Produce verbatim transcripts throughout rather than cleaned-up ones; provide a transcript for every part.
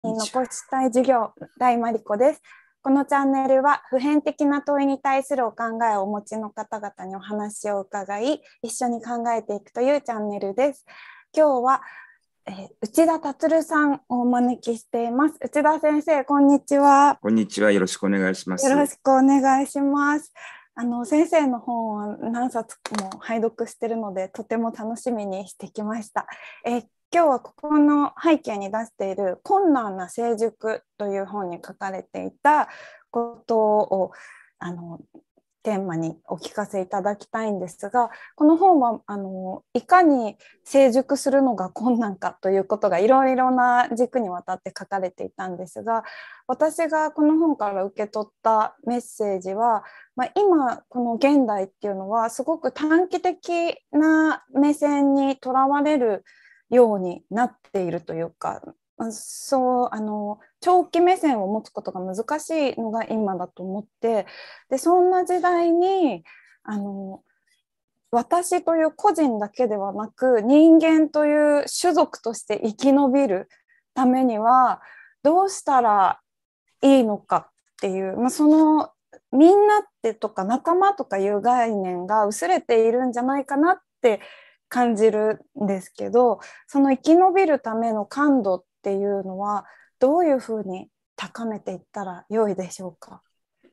に残したい授業、大真理子です。このチャンネルは普遍的な問いに対するお考えをお持ちの方々にお話を伺い、一緒に考えていくというチャンネルです。今日は、えー、内田達さんをお招きしています。内田先生、こんにちは。 こんにちは。よろしくお願いします。 よろしくお願いします。あの先生の本を何冊も拝読しているので、とても楽しみにしてきました。えー今日はここの背景に出している困難な成熟という本に書かれていたことをあのテーマにお聞かせいただきたいんですが、この本はあのいかに成熟するのが困難かということがいろいろな軸にわたって書かれていたんですが、私がこの本から受け取ったメッセージは、まあ、今この現代っていうのはすごく短期的な目線にとらわれるようになっているというか、そうあの長期目線を持つことが難しいのが今だと思って、でそんな時代にあの私という個人だけではなく、人間という種族として生き延びるためにはどうしたらいいのかっていう、まあ、そのみんなってとか仲間とかいう概念が薄れているんじゃないかなって感じるんですけど、その生き延びるための感度っていうのはどういうふうに高めていったら良いでしょうか。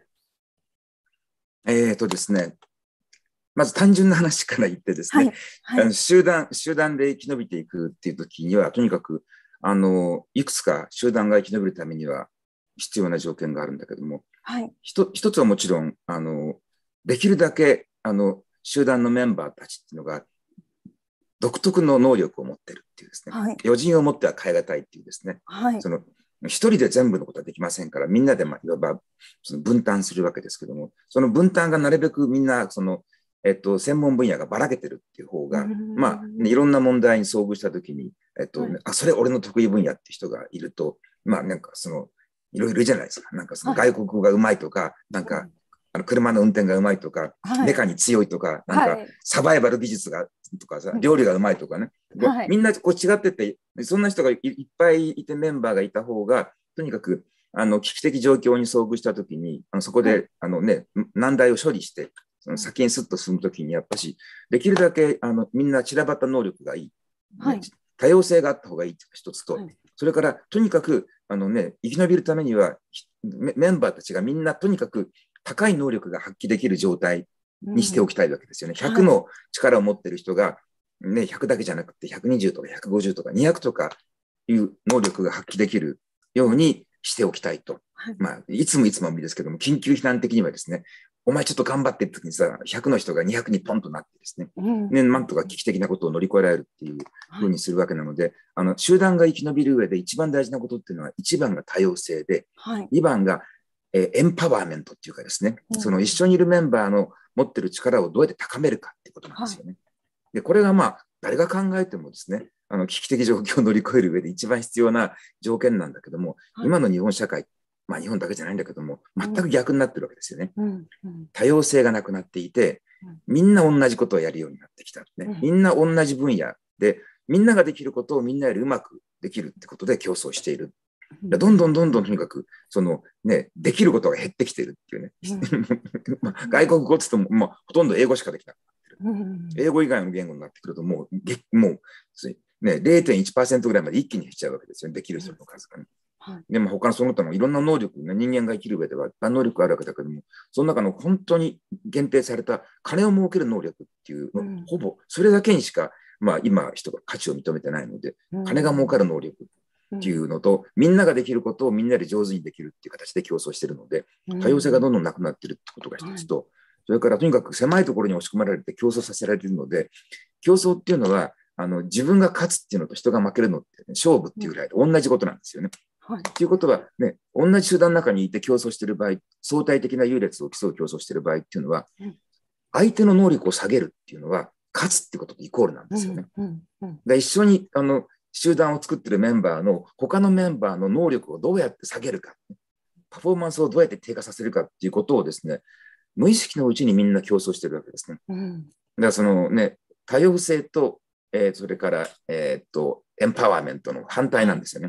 えーとですね、まず単純な話から言ってですね、はいはい、あの集団、集団で生き延びていくっていう時には、とにかくあのいくつか集団が生き延びるためには必要な条件があるんだけども、はい、一, 一つはもちろんあのできるだけあの集団のメンバーたちっていうのが独特の能力を持ってるっていうですね、はい、余人を持っては変え難いっていうですね、はい、その一人で全部のことはできませんから、みんなで、まあ、いわばその分担するわけですけども、その分担がなるべくみんなその、えっと、専門分野がばらけてるっていう方が、まあ、ね、いろんな問題に遭遇したときに、えっと、はい、あ、それ俺の得意分野って人がいると、まあ、なんかその、いろいろいるじゃないですか。なんかその外国語がうまいとか、はい、なんか、あの車の運転がうまいとか、はい、メカに強いとか、なんかサバイバル技術がとかさ、料理がうまいとかね、はい、みんなこう違ってて、そんな人が い, いっぱいいてメンバーがいた方が、とにかくあの危機的状況に遭遇したときに、あのそこで、はい、あのね、難題を処理して、その先にスッと進むときに、やっぱし、できるだけあのみんな散らばった能力がいい、はい、多様性があった方がいい一つと、はい、それからとにかくあの、ね、生き延びるためには、メンバーたちがみんなとにかく高い能力が発揮できる状態にしておきたいわけですよね。うん、ひゃくの力を持っている人が、ね、ひゃくだけじゃなくてひゃくにじゅうとかひゃくごじゅうとかにひゃくとかいう能力が発揮できるようにしておきたいと。はい、まあ、いつもいつもいいですけども、緊急避難的にはですね、お前ちょっと頑張ってって時にさ、ひゃくの人がにひゃくにポンとなってですね、うん、ね、なんとか危機的なことを乗り越えられるっていうふうにするわけなので、はい、あの集団が生き延びる上で一番大事なことっていうのは、いちばんが多様性で、はい、にばんがえー、エンパワーメントっていうかですね、うん、その一緒にいるメンバーの持ってる力をどうやって高めるかっていうことなんですよね。はい、で、これがまあ、誰が考えてもですね、あの危機的状況を乗り越える上で一番必要な条件なんだけども、はい、今の日本社会、まあ日本だけじゃないんだけども、全く逆になってるわけですよね。うんうんうん、多様性がなくなっていて、みんな同じことをやるようになってきた、ね。みんな同じ分野で、みんなができることをみんなよりうまくできるってことで競争している。どんどんどんどんとにかく、そのね、できることが減ってきてるっていうね。うんまあ、外国語って言っても、まあ、ほとんど英語しかできなくなってる。うん、英語以外の言語になってくると、もう、もう、ね、ゼロてんいちパーセント ぐらいまで一気に減っちゃうわけですよね。できる人の数がね。うんはい、でも他のその他のいろんな能力、ね、人間が生きる上では能力があるわけだけども、その中の本当に限定された金を儲ける能力っていう、うん、ほぼそれだけにしか、まあ今人が価値を認めてないので、金が儲かる能力。っていうのと、みんなができることをみんなで上手にできるっていう形で競争しているので、多様性がどんどんなくなっているってことが一つと、それからとにかく狭いところに押し込まれて競争させられているので、競争っていうのはあの自分が勝つっていうのと人が負けるのって、ね、勝負っていうぐらいで同じことなんですよね。はい、ということは、ね、同じ集団の中にいて競争している場合、相対的な優劣を競う競争している場合っていうのは、相手の能力を下げるっていうのは勝つってこととイコールなんですよね。うんうんうん、で一緒にあの集団を作っているメンバーの他のメンバーの能力をどうやって下げるか、パフォーマンスをどうやって低下させるかっていうことをですね、無意識のうちにみんな競争しているわけですね。うん、だからそのね、多様性と、えー、それから、えー、っとエンパワーメントの反対なんですよね。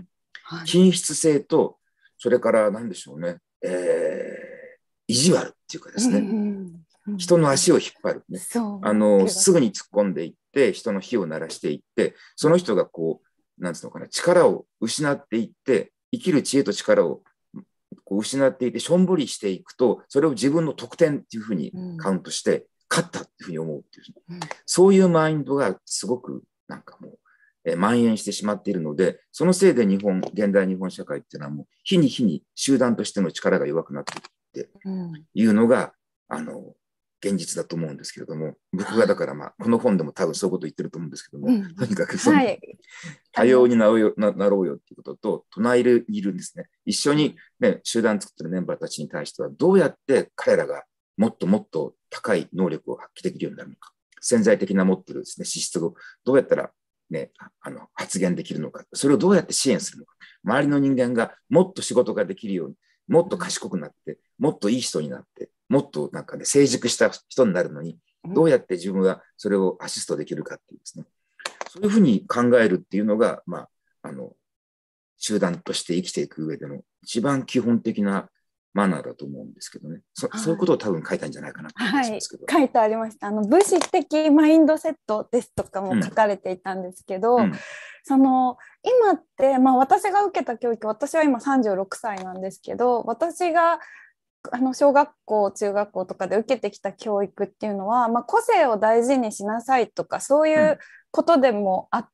均質性と、それから何でしょうね、えー、意地悪っていうかですね、うんうん、人の足を引っ張るね、あのすぐに突っ込んでいって人の火を鳴らしていって、その人がこうなんつうのかな、力を失っていって生きる知恵と力をこう失っていてしょんぼりしていくと、それを自分の得点っていうふうにカウントして、うん、勝ったっていうふうに思うっていう、うん、そういうマインドがすごくなんかもう、えー、蔓延してしまっているので、そのせいで日本現代日本社会っていうのはもう日に日に集団としての力が弱くなっていっていうのが、うん、あの現実だと思うんですけれども、僕がだからまあこの本でも多分そういうこと言ってると思うんですけども、うん、とにかくその、はい、多様になろうよ、な、なろうよっていうことと隣にいるんですね。一緒に、ね、集団作ってるメンバーたちに対してはどうやって彼らがもっともっと高い能力を発揮できるようになるのか、潜在的な持ってるですね、資質をどうやったら、ね、あの発言できるのか、それをどうやって支援するのか、周りの人間がもっと仕事ができるように、もっと賢くなって、もっといい人になって、もっとなんかね、成熟した人になるのに、どうやって自分がそれをアシストできるかっていうですね、そういうふうに考えるっていうのが、まあ、あの、集団として生きていく上での一番基本的なマナーだと思うんですけどね。そ、はい、そういうことを多分書いたんじゃないかなと思いますけど。 はい、書いてありました。あの、武士的マインドセットですとかも書かれていたんですけど、うんうん、その、今って、まあ私が受けた教育、私は今さんじゅうろくさいなんですけど、私があの小学校中学校とかで受けてきた教育っていうのは、まあ、個性を大事にしなさいとかそういうことでもあって、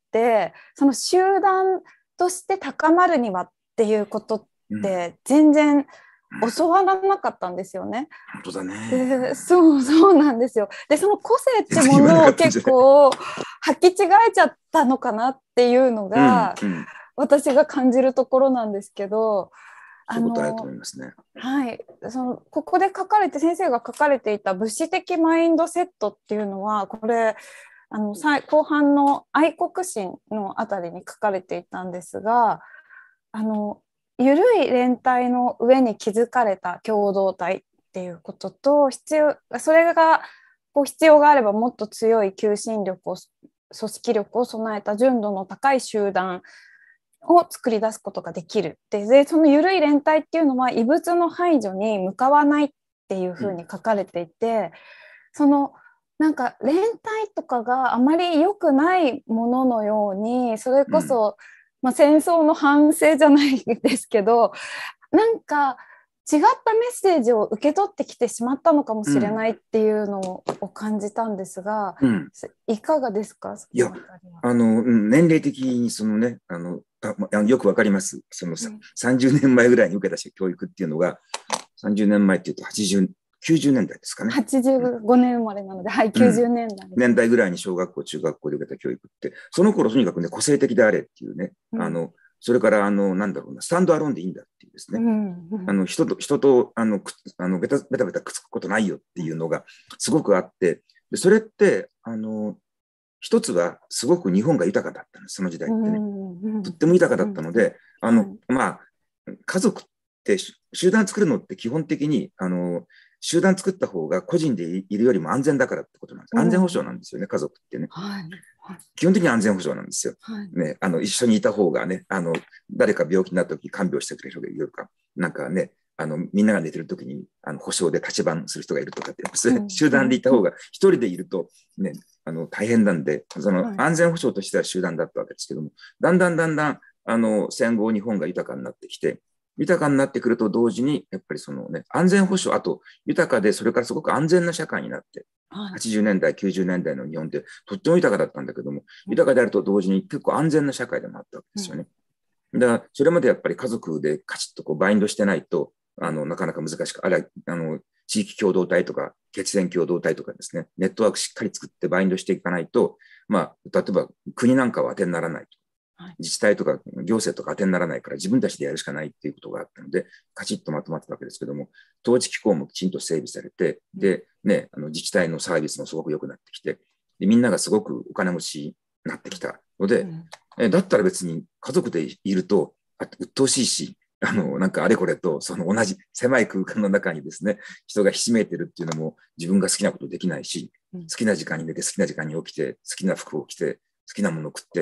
うん、その集団として高まるにはっていうことって全然教わらなかったんですよね。 うん、本当だね。 で、そうそうなんですよ。でその個性ってものを結構履き違えちゃったのかなっていうのが、うんうん、私が感じるところなんですけど。 そういうことあると思いますね。 はい、そのここで書かれて先生が書かれていた武士的マインドセットっていうのはこれあの後半の愛国心のあたりに書かれていたんですが、あの緩い連帯の上に築かれた共同体っていうことと、必要それがこう必要があればもっと強い求心力を組織力を備えた純度の高い集団を作り出すことができる。で、でその緩い連帯っていうのは異物の排除に向かわないっていうふうに書かれていて、うん、そのなんか連帯とかがあまり良くないもののように、それこそ、うん、まあ、戦争の反省じゃないですけど、なんか違ったメッセージを受け取ってきてしまったのかもしれないっていうのを感じたんですが、うん、いかがですか？ いや、あの年齢的にそのね、あのあよくわかります。そのさ、うん、さんじゅうねんまえぐらいに受けた教育っていうのがさんじゅうねんまえっていうとはちじゅう、きゅうじゅうねんだいですかね。 はちじゅうごねん生まれなので、はい、きゅうじゅうねんだい、 うん、年代ぐらいに小学校中学校で受けた教育って、その頃とにかくね個性的であれっていうね、うん、あのそれからあのなんだろうな、スタンドアローンでいいんだっていうですね、うんうん、あの人と人とあのあのベタベタベタくっつくことないよっていうのがすごくあって、でそれってあの一つはすごく日本が豊かだったんです、その時代ってね、うんうん、とっても豊かだったので、うん、あの、はい、まあ家族って集団作るのって基本的にあの集団作った方が個人でいるよりも安全だからってことなんです。安全保障なんですよね、うん、家族ってね、はい。基本的に安全保障なんですよ。はい、ね、あの一緒にいた方がね、あの誰か病気になった時看病してくれる人がいるとか、なんかね、あのみんなが寝てる時にあの保障で立ち番する人がいるとかって、うん、集団でいた方が一人でいるとね、あの大変なんで、その安全保障としては集団だったわけですけども、だんだんだんだんあの戦後日本が豊かになってきて、豊かになってくると同時にやっぱりそのね安全保障、あと豊かでそれからすごく安全な社会になって、はい、はちじゅうねんだいきゅうじゅうねんだいの日本ってとっても豊かだったんだけども、豊かであると同時に結構安全な社会でもあったわけですよね。うん、だからそれまでやっぱり家族でカチッとこうバインドしてないとあのなかなか難しく、あるいはあの地域共同体とか血縁共同体とかですね、ネットワークしっかり作ってバインドしていかないと、まあ、例えば国なんかは当てにならないと。自治体とか行政とか当てにならないから自分たちでやるしかないっていうことがあったので、カチッとまとまってたわけですけども、統治機構もきちんと整備されて、で、ね、あの自治体のサービスもすごく良くなってきて、でみんながすごくお金持ちになってきたので、うん、えだったら別に家族でいると鬱陶しいし、あのなんかあれこれとその同じ狭い空間の中にですね、人がひしめいてるっていうのも自分が好きなことできないし、好きな時間に寝て好きな時間に起きて好きな服を着て好きなものを食って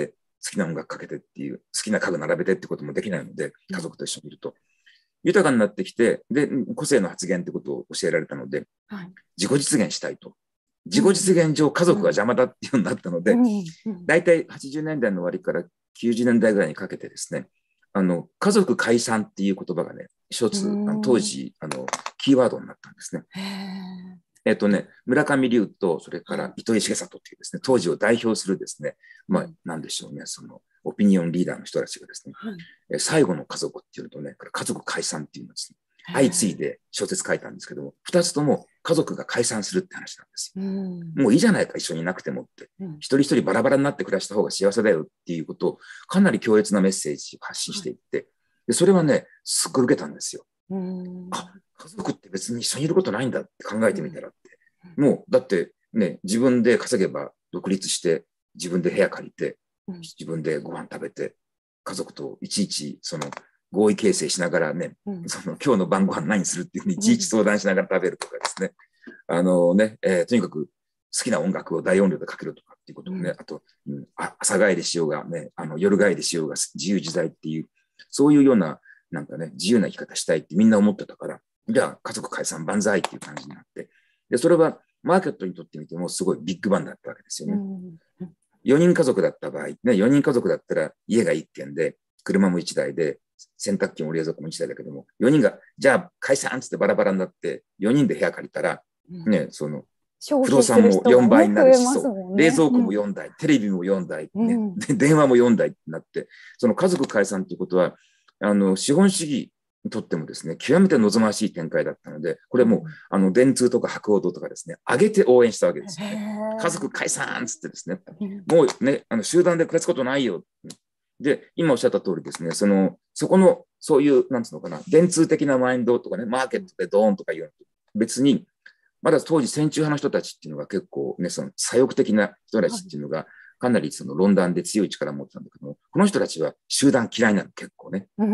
きな音楽かけてっていう、好きな家具並べてってこともできないので、家族と一緒にいると。豊かになってきて、で、個性の発言ってことを教えられたので、はい、自己実現したいと。自己実現上、家族が邪魔だっていうようになったので、だいたいはちじゅうねんだいの終わりからきゅうじゅうねんだいぐらいにかけてですね、あの、家族解散っていう言葉がね、一つ、あの当時、あの、キーワードになったんですね。えっとね、村上龍と、それから糸井重里っていうですね、当時を代表するですね、まあ、なんでしょうね、その、オピニオンリーダーの人たちがですね、はい、最後の家族っていうのとね、家族解散っていうのですね、相次いで小説書いたんですけども、二つとも家族が解散するって話なんですよ。もういいじゃないか、一緒にいなくてもって。一人一人バラバラになって暮らした方が幸せだよっていうことを、かなり強烈なメッセージを発信していって、でそれはね、すっごい受けたんですよ。あ、家族って別に一緒にいることないんだって考えてみたらって。もう、だってね、自分で稼げば独立して、自分で部屋借りて、自分でご飯食べて、家族といちいちその合意形成しながらね、うん、その今日の晩ご飯何するっていうふうにいちいち相談しながら食べるとかですね、うん、あのね、えー、とにかく好きな音楽を大音量でかけるとかっていうことをね、うん、あと、うん、朝帰りしようがね、あの夜帰りしようが自由自在っていう、そういうようななんかね、自由な生き方したいってみんな思ってたから、じゃあ家族解散万歳っていう感じになって、で、それはマーケットにとってみてもすごいビッグバンだったわけですよね。うん、よにん家族だった場合、ね、よにん家族だったら家がいっけんで、車もいちだいで、洗濯機も冷蔵庫もいちだいだけども、よにんが、じゃあ解散っつってバラバラになって、よにんで部屋借りたら、ね、うん、その、不動産もよんばいになるし、そう、冷蔵庫もよんだい、うん、テレビもよんだい、ね、うん、で、電話もよんだいってなって、その家族解散ということは、あの、資本主義にとってもですね、極めて望ましい展開だったので、これもう、あの、電通とか博報堂とかですね、上げて応援したわけですよね。家族解散っつってですね、もうね、あの集団で暮らすことないよ。で、今おっしゃった通りですね、その、そこの、そういう、なんつうのかな、電通的なマインドとかね、マーケットでドーンとかいうのと、別に、まだ当時戦中派の人たちっていうのが結構ね、その左翼的な人たちっていうのが、かなりその論壇で強い力を持ってたんだけども、この人たちは集団嫌いなの、結構ね。うん。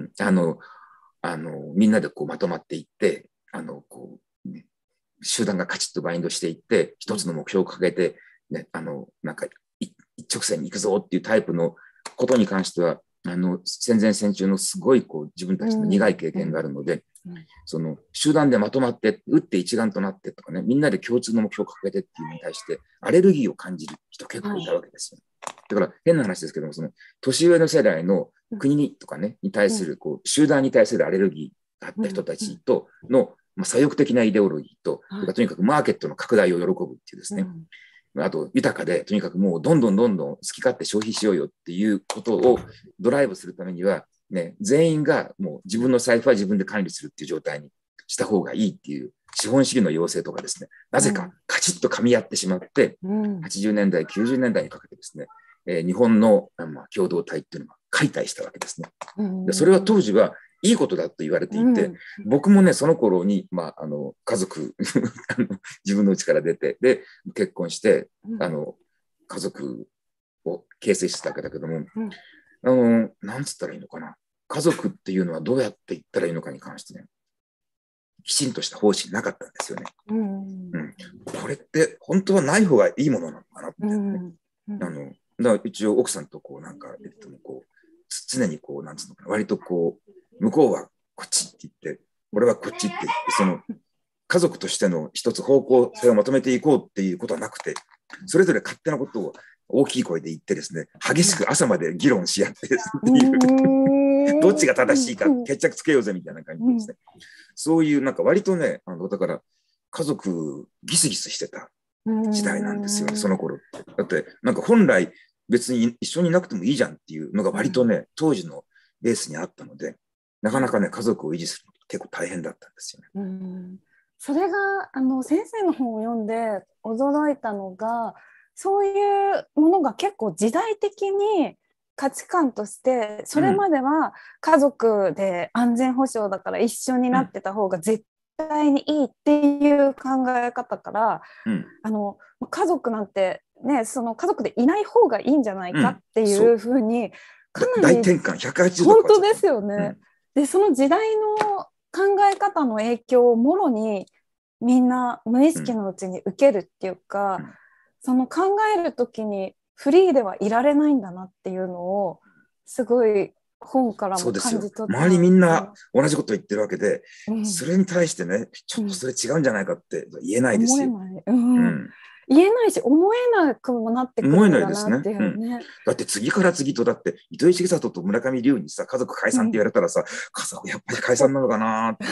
あの、あの、みんなでこうまとまっていって、あの、こう、ね、集団がカチッとバインドしていって、一つの目標を掲げて、ね、あの、なんか、一直線に行くぞっていうタイプのことに関しては、あの、戦前戦中のすごいこう自分たちの苦い経験があるので、うんうん、その集団でまとまって、打って一丸となってとかね、みんなで共通の目標を掲げてっていうのに対して、アレルギーを感じる人結構いたわけですよ。はい、だから変な話ですけども、その年上の世代の国にとかね、に対するこう集団に対するアレルギーがあった人たちとの、まあ、左翼的なイデオロギーと、はい、とにかくマーケットの拡大を喜ぶっていうですね、うん、あと豊かでとにかくもうどんどんどんどん好き勝手消費しようよっていうことをドライブするためには、ね、全員がもう自分の財布は自分で管理するっていう状態にした方がいいっていう資本主義の要請とかですね、なぜかカチッと噛み合ってしまって、うん、はちじゅうねんだい、きゅうじゅうねんだいにかけてですね、えー、日本の、まあ、共同体っていうのが解体したわけですね。うん、でそれは当時はいいことだと言われていて、うん、僕もね、その頃に、まあ、あの家族自分の家から出て、で、結婚して、あの家族を形成してたわけだけども、うん、あの、なんつったらいいのかな。家族っていうのはどうやって言ったらいいのかに関してね、きちんとした方針なかったんですよね。うんうん、これって本当はない方がいいものなのかなって、ね、うんうん、あのだから一応奥さんとこうなんか、えっと、こう常にこうなんつうのかな、割とこう向こうはこっちって言って俺はこっちって言って、その家族としての一つ方向性をまとめていこうっていうことはなくて、それぞれ勝手なことを大きい声で言ってですね、激しく朝まで議論し合ってっていうどっちが正しいか決着つけようぜみたいな感じですね。そういうなんか割とね、あのだから家族ギスギスしてた時代なんですよね、その頃って。だってなんか本来別に一緒にいなくてもいいじゃんっていうのが割とね、当時のベースにあったので、なかなかね、家族を維持するの結構大変だったんですよね。 うん、それがあの先生の本を読んで驚いたのが、そういうものが結構時代的に価値観としてそれまでは家族で安全保障だから一緒になってた方が絶対にいいっていう考え方から、うん、あの家族なんてね、その家族でいない方がいいんじゃないかっていうふうにかなり大転換ひゃくはちじゅうど本当ですよね。うん、でその時代の考え方の影響をもろにみんな無意識のうちに受けるっていうか、うん、その考えるときにフリーではいられないんだなっていうのをすごい本からもそうですよ。 感じ取った。 周りみんな同じこと言ってるわけで、 うん、 それに対してね、ちょっとそれ違うんじゃないかって言えないですよ。 思えない、うんうん、言えないし思えなくもなってくるんだなっていうね。 ね、だって次から次とだって糸井重里と村上龍にさ家族解散って言われたらさ、うん、家族やっぱり解散なのかなって。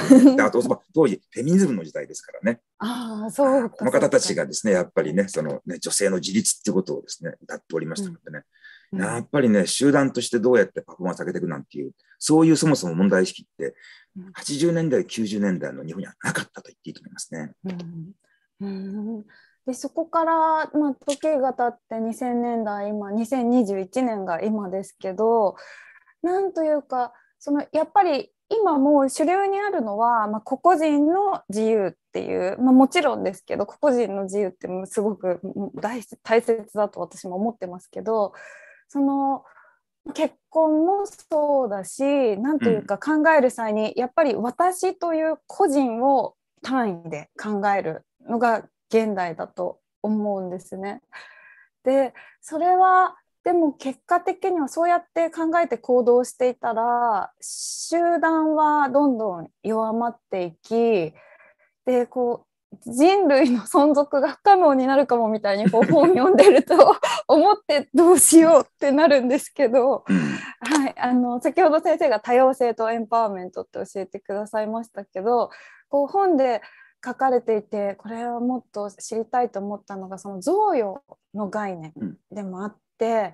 あと当時フェミニズムの時代ですからね。 ああ、そうか。 この方たちがですねやっぱりねそのね女性の自立ってことをですね歌っておりましたのでね、うん、やっぱりね集団としてどうやってパフォーマンス上げていくなんていうそういうそもそも問題意識ってはちじゅうねんだいきゅうじゅうねんだいの日本にはなかったと言っていいと思いますね。 うんうん、でそこから、まあ、時が経ってにせんねんだい今にせんにじゅういちねんが今ですけど、なんというかそのやっぱり今もう主流にあるのは、まあ、個々人の自由っていう、まあ、もちろんですけど個々人の自由ってすごく大切だと私も思ってますけど、その結婚もそうだし、なんというか考える際にやっぱり私という個人を単位で考えるのが現代だと思うんですね。でそれはでも結果的にはそうやって考えて行動していたら集団はどんどん弱まっていき、でこう人類の存続が不可能になるかもみたいにこう本読んでると思ってどうしようってなるんですけど、はい、あの先ほど先生が多様性とエンパワーメントって教えてくださいましたけど、こう本で書かれていてこれはもっと知りたいと思ったのがその贈与の概念でもあって、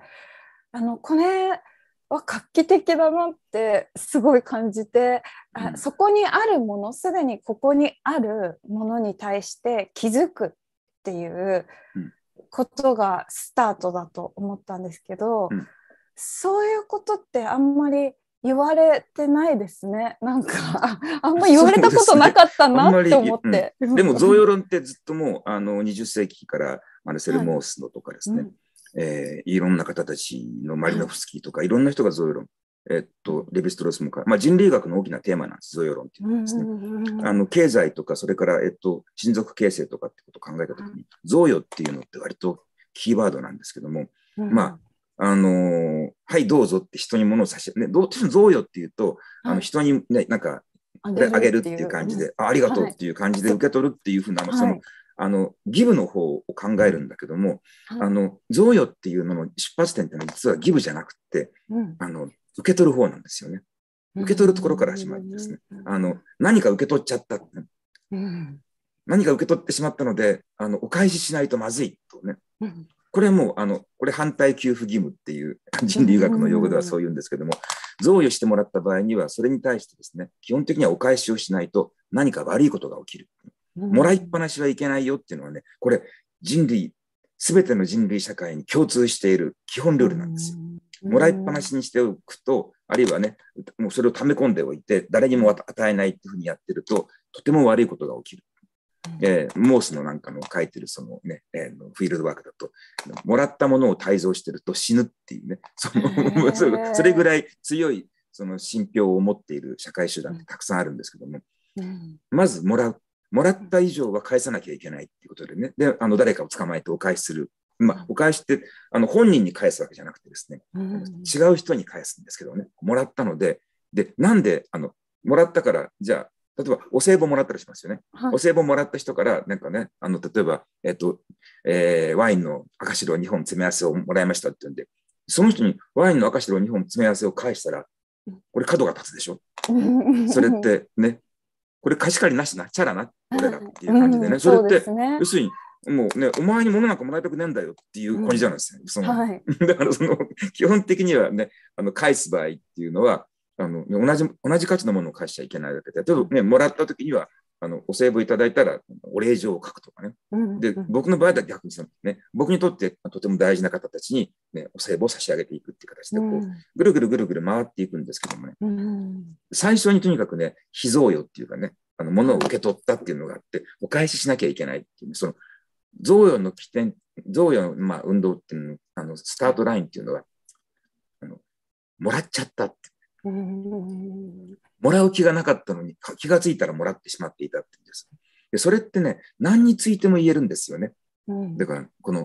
あのこれは画期的だなってすごい感じて、あそこにあるものすでにここにあるものに対して気づくっていうことがスタートだと思ったんですけど、そういうことってあんまり言われてないですね。なんかあんまり言われたことなかったなって思って。 で、ねうん、でも贈与論ってずっともうあのにじゅっせいきからマルセル・モースのとかですね、はいうんえー、いろんな方たちのマリノフスキーとか、はい、いろんな人が贈与論、えー、っとレヴィストロースもか、まあ、人類学の大きなテーマなんです、贈与論っていうのはですね。あの経済とかそれから、えっと、親族形成とかってことを考えたときに、贈与っていうのって割とキーワードなんですけども、うん、まああのー、はいどうぞって人に物を差し、ね、どう贈与っていうと、はい、あの人に、ね、なんかこれあげるっていう感じで、あ, ありがとうっていう感じで受け取るっていうふうな、はい、そのあのギブの方を考えるんだけども、はい、あの贈与っていうのの出発点っていうのは実はギブじゃなくて、うん、あの受け取る方なんですよね。受け取るところから始まるんですね。あの何か受け取っちゃった、うん、何か受け取ってしまったのであのお返ししないとまずいとね、うんこれはもうあのこれ反対給付義務っていう人類学の用語ではそう言うんですけども、贈与してもらった場合にはそれに対してですね基本的にはお返しをしないと何か悪いことが起きる。もらいっぱなしはいけないよっていうのはねこれ人類全ての人類社会に共通している基本ルールなんですよ。もらいっぱなしにしておくとあるいはねもうそれを溜め込んでおいて誰にも与えないっていうふうにやってるととても悪いことが起きる。えー、モースのなんかの書いてるそのね、えー、フィールドワークだともらったものを改造してると死ぬっていうねそのそれぐらい強いその信憑を持っている社会集団ってたくさんあるんですけども、うん、まずもらうもらった以上は返さなきゃいけないっていうことでねであの誰かを捕まえてお返しする、まあ、お返しってあの本人に返すわけじゃなくてですね、うん、違う人に返すんですけどねもらったのででなんであのもらったからじゃあ例えばお歳暮もらったりしますよね、はい、お歳暮もらった人からなんかねあの例えば、えっとえー、ワインの赤白にほん詰め合わせをもらいましたって言うんでその人にワインの赤白にほん詰め合わせを返したらこれ角が立つでしょそれってねこれ貸し借りなしなチャラな俺らっていう感じでね、うん、それって、ね、要するにもうねお前に物なんかもらいたくねえんだよっていう感じなんですよ、うん、そのはい、だからその基本的にはねあの返す場合っていうのはあの同じ同じ価値のものを返しちゃいけないわけで、例えばね、もらった時にはあのお歳暮いただいたらお礼状を書くとかね、うんうん、で僕の場合は逆にその、ね、僕にとってとても大事な方たちに、ね、お歳暮を差し上げていくっていう形でこう、うん、ぐるぐるぐるぐる回っていくんですけどもね、うん、最初にとにかくね非贈与っていうかねあの物を受け取ったっていうのがあってお返ししなきゃいけないっていう、ね、その贈与の起点贈与の、まあ、運動っていうのあのスタートラインっていうのはあのもらっちゃったってもらう気がなかったのに気がついたらもらってしまっていたっていうんです。でそれってね何についても言えるんですよね。だからこの、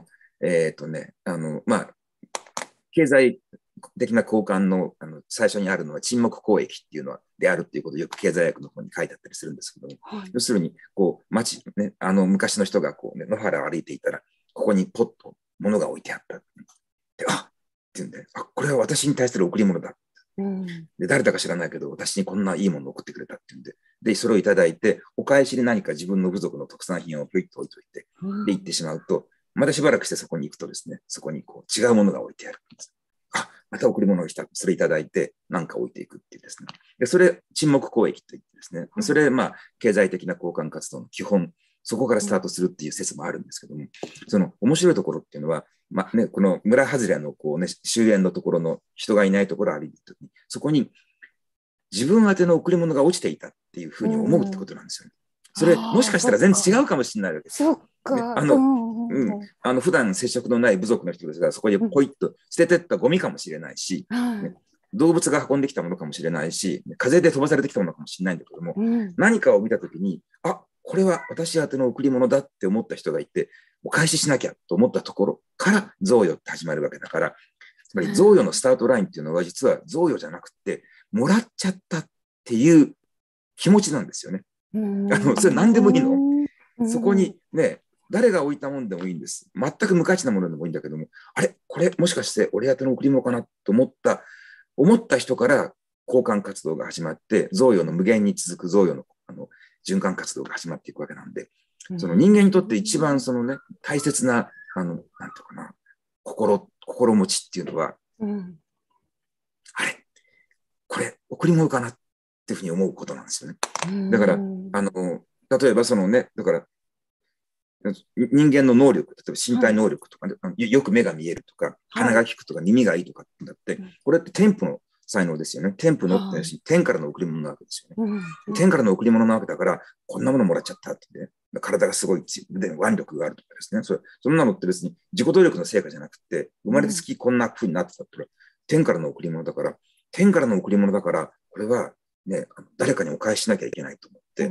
えっとね、あの、まあ、経済的な交換の、あの最初にあるのは沈黙交易っていうのはであるっていうことをよく経済学の方に書いてあったりするんですけども、はい、要するにこう街、ね、あの昔の人がこう、ね、野原を歩いていたらここにポッと物が置いてあった。で、あっって言うんで、あ、これは私に対する贈り物だ。うん、で誰だか知らないけど私にこんないいものを送ってくれたっていうんで、でそれをいただいてお返しに何か自分の部族の特産品をぴょいっと置いといて、で行ってしまうと、またしばらくしてそこに行くとですね、そこにこう違うものが置いてあるんです。あ、また贈り物が来た。それいただいて何か置いていくっていうですね。でそれ沈黙交易といってですね、それまあ経済的な交換活動の基本、そこからスタートするっていう説もあるんですけども、その面白いところっていうのは、まあね、この村外れのこう、ね、終焉のところの人がいないところを歩いているときに、そこに自分宛ての贈り物が落ちていたっていうふうに思うってことなんですよね。それもしかしたら全然違うかもしれないわけです。 そっか、 ね、あの、うん、あの普段接触のない部族の人ですが、そこにポイッと捨ててったゴミかもしれないし、うんね、動物が運んできたものかもしれないし、風で飛ばされてきたものかもしれないんだけども、うん、何かを見たときに、あ、これは私宛ての贈り物だって思った人がいて、お返ししなきゃと思ったところから贈与って始まるわけだから、つまり贈与のスタートラインっていうのは実は贈与じゃなくて、もらっちゃったっていう気持ちなんですよね。あのそれ何でもいいの。そこにね、誰が置いたもんでもいいんです。全く無価値なものでもいいんだけども、あれこれもしかして俺宛ての贈り物かなと思った、思った人から交換活動が始まって、贈与の無限に続く贈与の、あの循環活動が始まっていくわけなんで、その人間にとって一番そのね、大切な、あの、なんていうかな、心、心持ちっていうのは、うん、あれこれ贈り物かなっていうふうに思うことなんですよね。だから、あの、例えばそのね、だから、人間の能力、例えば身体能力とか、ね、はい、よく目が見えるとか、鼻が利くとか、耳がいいとかってだって、はい、これって天賦の才能ですよね。天賦のってし、天からの贈り物なわけですよね。うん、天からの贈り物なわけだから、こんなものもらっちゃったって、ね、体がすごいで腕力があるとかですね。それそんなのって別に自己努力の成果じゃなくて、生まれつきこんな風になってたって、天からの贈り物だから、天からの贈り物だから、これはね、誰かにお返ししなきゃいけないと思って、うん、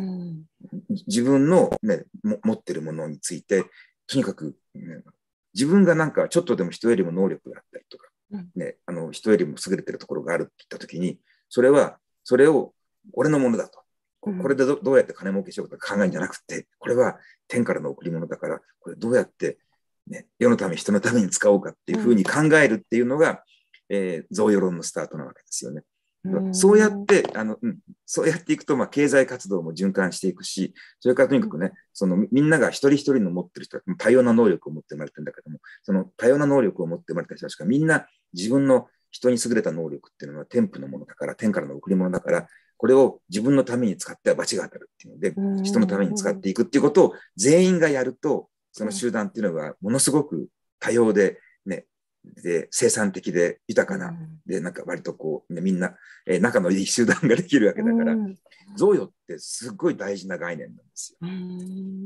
自分の、ね、持ってるものについて、とにかく、ね、自分がなんかちょっとでも人よりも能力があったりとか、ね、あの人よりも優れてるところがあるって言ったときに、それは、それを俺のものだと。これで ど, どうやって金儲けしようとか考えるんじゃなくて、これは天からの贈り物だから、これどうやって、ね、世のため、人のために使おうかっていうふうに考えるっていうのが、うん、えー、贈与論のスタートなわけですよね。そうやってあの、うん、そうやっていくと、まあ、経済活動も循環していくし、それからとにかくね、そのみんなが一人一人の持ってる人は多様な能力を持って生まれてるんだけども、その多様な能力を持って生まれた人たちがみんな自分の人に優れた能力っていうのは天賦のものだから、天からの贈り物だから、これを自分のために使っては罰が当たるっていうので、人のために使っていくっていうことを全員がやると、その集団っていうのはものすごく多様で、ね、で生産的で豊かな、うん、でなんか割とこう、ね、みんな、えー、仲のいい集団ができるわけだから、うん、贈与ってすごい大事な概念なんですよ。 うん、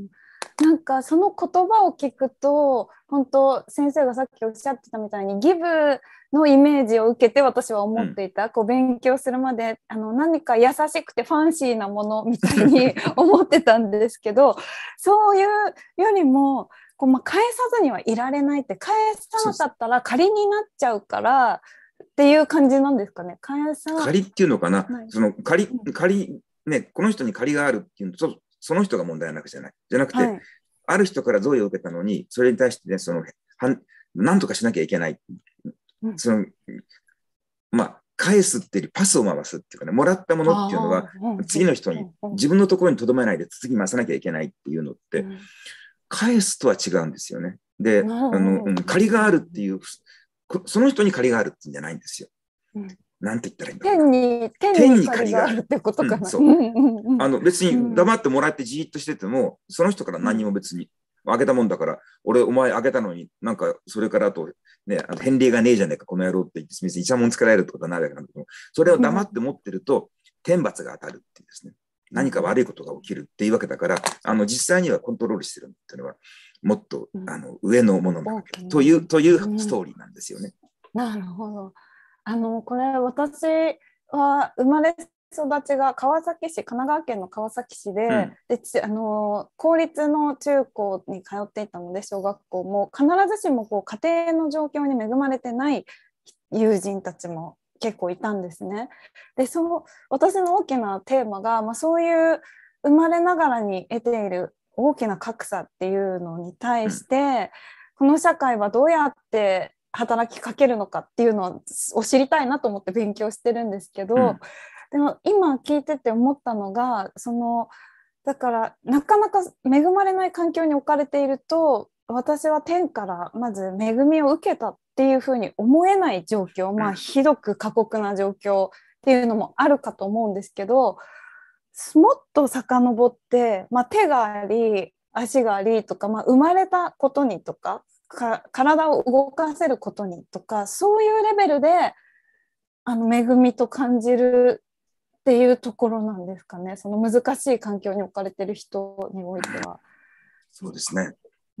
なんかその言葉を聞くと本当先生がさっきおっしゃってたみたいにギブのイメージを受けて私は思っていた、うん、こう勉強するまであの何か優しくてファンシーなものみたいに思ってたんですけどそういうよりもこうまあ、返さずにはいられないって、返さなかったら仮になっちゃうからっていう感じなんですかね。返さ仮っていうのかな、はい、その仮、仮、ね、この人に仮があるっていうのと、その人が問題なくじゃない。じゃなくて、はい、ある人から贈与を受けたのに、それに対してね、その、なんとかしなきゃいけない。うん、その、まあ、返すっていうよりパスを回すっていうかね、もらったものっていうのは、次の人に、自分のところに留めないで次回さなきゃいけないっていうのって、うん、返すとは違うんですよね。で、あの、うん、借りがあるっていう、その人に借りがあるってんじゃないんですよ。うん、なんて言ったらいいんだろう。 天に、天に借りがあるってことかな。うん、そう。 あの、別に黙ってもらってじーっとしてても、その人から何も別に、あげたもんだから、俺、お前あげたのに、なんか、それからあと、ね、あの返礼がねえじゃねえか、この野郎って言って、別にイチャモンつけられるってことはないわけなんだけど、それを黙って持ってると、天罰が当たるっていうですね。何か悪いことが起きるっていうわけだから、あの実際にはコントロールしてるっていうのは、もっと、うん、あの上のものなわけという、というストーリーなんですよね。 うん、なるほど。あのこれ私は生まれ育ちが川崎市、神奈川県の川崎市で、うん、であの公立の中高に通っていたので、小学校も必ずしもこう家庭の状況に恵まれてない友人たちも結構いたんですね。でその私の大きなテーマが、まあ、そういう生まれながらに得ている大きな格差っていうのに対して、うん、この社会はどうやって働きかけるのかっていうのを知りたいなと思って勉強してるんですけど、うん、でも今聞いてて思ったのが、そのだからなかなか恵まれない環境に置かれていると、私は天からまず恵みを受けたっていうふうに思えない状況、まあ、ひどく過酷な状況っていうのもあるかと思うんですけど、もっと遡って、まあ、手があり足がありとか、まあ、生まれたことにとか、か体を動かせることにとか、そういうレベルであの恵みと感じるっていうところなんですかね。その難しい環境に置かれている人においては。 そうですね。うん、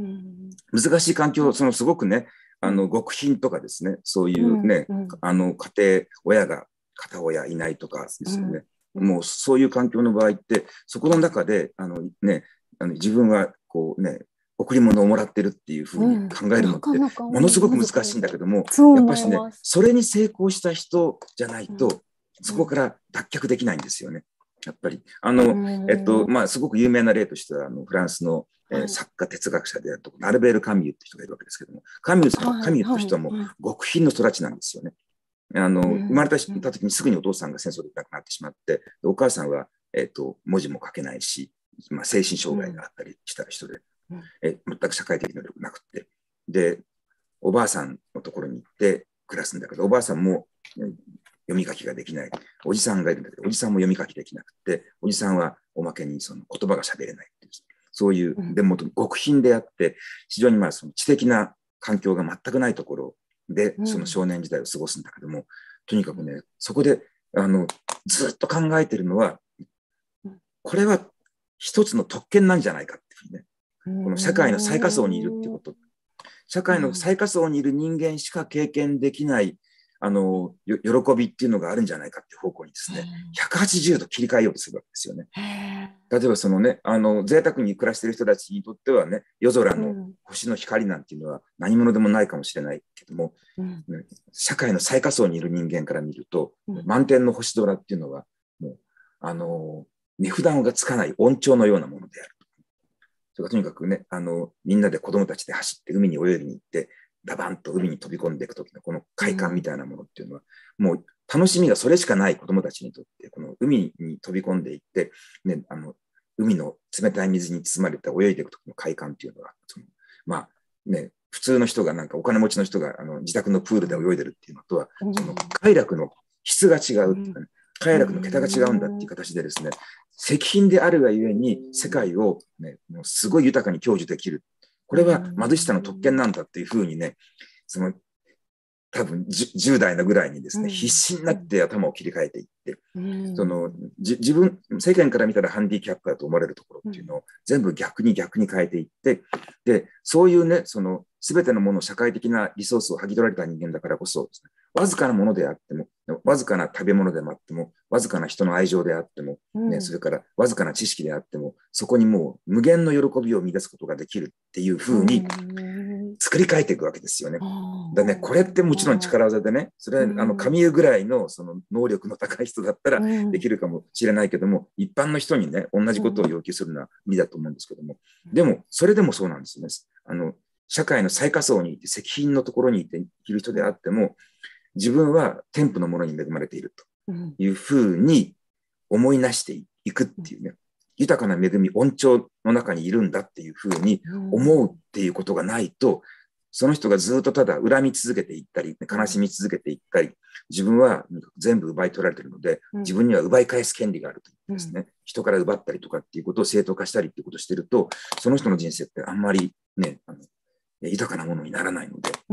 難しい環境、そのすごくね、あの極貧とかですね、そういうね、うんうん、あの家庭、親が片親いないとかですよね。うんうん、もうそういう環境の場合って、そこの中であの、ね、あの自分はこうね、贈り物をもらってるっていうふうに考えるのって、ものすごく難しいんだけども、やっぱしね、それに成功した人じゃないと、そこから脱却できないんですよね。やっぱり。あの、えっと、まあ、すごく有名な例としては、あのフランスの、えー、作家、哲学者であると、アルベール・カミューって人がいるわけですけども、カミューさん、はい、カミューって人はもう極貧の育ちなんですよね。あの、生まれた時にすぐにお父さんが戦争で亡くなってしまって、お母さんは、えっと、文字も書けないし、まあ、精神障害があったりした人で、え全く社会的能力なくて、で、おばあさんのところに行って暮らすんだけど、おばあさんも、ね、読み書きができない。おじさんがいるんだけど、おじさんも読み書きできなくて、おじさんはおまけにその言葉が喋れないっていう、そういう、でも極貧であって、非常にまあその知的な環境が全くないところで、その少年時代を過ごすんだけども、とにかくね、そこで、あの、ずっと考えてるのは、これは一つの特権なんじゃないかっていうね。この社会の最下層にいるっていうこと。社会の最下層にいる人間しか経験できないあの喜びっていうのがあるんじゃないかっていう方向にですね、ひゃくはちじゅうど切り替えようとするわけですよね。例えばそのね、あの贅沢に暮らしている人たちにとってはね、夜空の星の光なんていうのは何者でもないかもしれないけども、うん、社会の最下層にいる人間から見ると、うん、満天の星空っていうのはもうあの値札がつかない恩寵のようなものである。それがとにかくね、あのみんなで子供たちで走って海に泳ぎに行ってダバンと海に飛び込んでいく時のこの快感みたいなものっていうのは、うん、もう楽しみがそれしかない子供たちにとって、この海に飛び込んでいって、ね、あの海の冷たい水に包まれて泳いでいく時の快感っていうのは、そのまあね、普通の人がなんかお金持ちの人があの自宅のプールで泳いでるっていうのとは、うん、その快楽の質が違う、うん、快楽の桁が違うんだっていう形でですね、石品であるがゆえに世界を、ね、もうすごい豊かに享受できる。これは貧しさの特権なんだっていうふうにね、その多分じゅう代のぐらいにですね、必死になって頭を切り替えていって、そのじ自分、世間から見たらハンディキャップだと思われるところっていうのを全部逆に逆に変えていって、で、そういうね、その全てのもの、社会的なリソースを剥ぎ取られた人間だからこそですね、わずかなものであっても、わずかな食べ物であっても、わずかな人の愛情であっても、ね、それからわずかな知識であっても、そこにもう無限の喜びを見出すことができるっていうふうに作り変えていくわけですよね。だね、これってもちろん力技でね、それはあのカミューぐらいのその能力の高い人だったらできるかもしれないけども、一般の人にね、同じことを要求するのは無理だと思うんですけども、でも、それでもそうなんですよね。あの社会の最下層にいて、石品のところにいている人であっても、自分は天賦のものに恵まれているというふうに思いなしていくっていうね、豊かな恵み、恩寵の中にいるんだっていうふうに思うっていうことがないと、その人がずっとただ恨み続けていったり、悲しみ続けていったり、自分は全部奪い取られているので、自分には奪い返す権利があるというですね、人から奪ったりとかっていうことを正当化したりっていうことをしていると、その人の人生ってあんまりね、あの豊かなものにならないので、うん、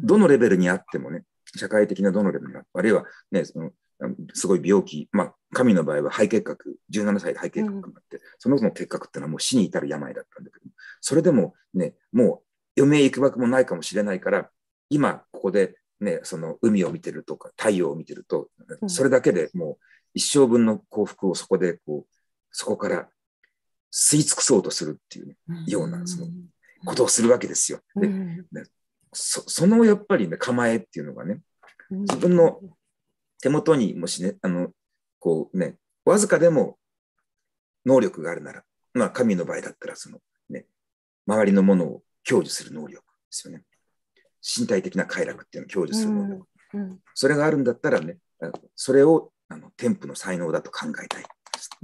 どのレベルにあってもね、社会的などのレベルにあっても、あるいはね、そのすごい病気、まあ、神の場合は肺結核、じゅうななさいで肺結核になって、うん、その後の結核っていうのはもう死に至る病だったんだけど、それでもね、もう余命いくばくもないかもしれないから、今ここでね、その海を見てるとか太陽を見てると、それだけでもう一生分の幸福をそこでこうそこから吸い尽くそうとするっていうようなそのことをするわけですよ。で、でそ, そのやっぱりね構えっていうのがね、自分の手元にもしねあのこうねわずかでも能力があるなら、まあ神の場合だったらそのね周りのものを享受する能力ですよね。身体的な快楽っていうのを享受する能力、うんうん、それがあるんだったらね、それをあの天賦の才能だと考えたい。うん、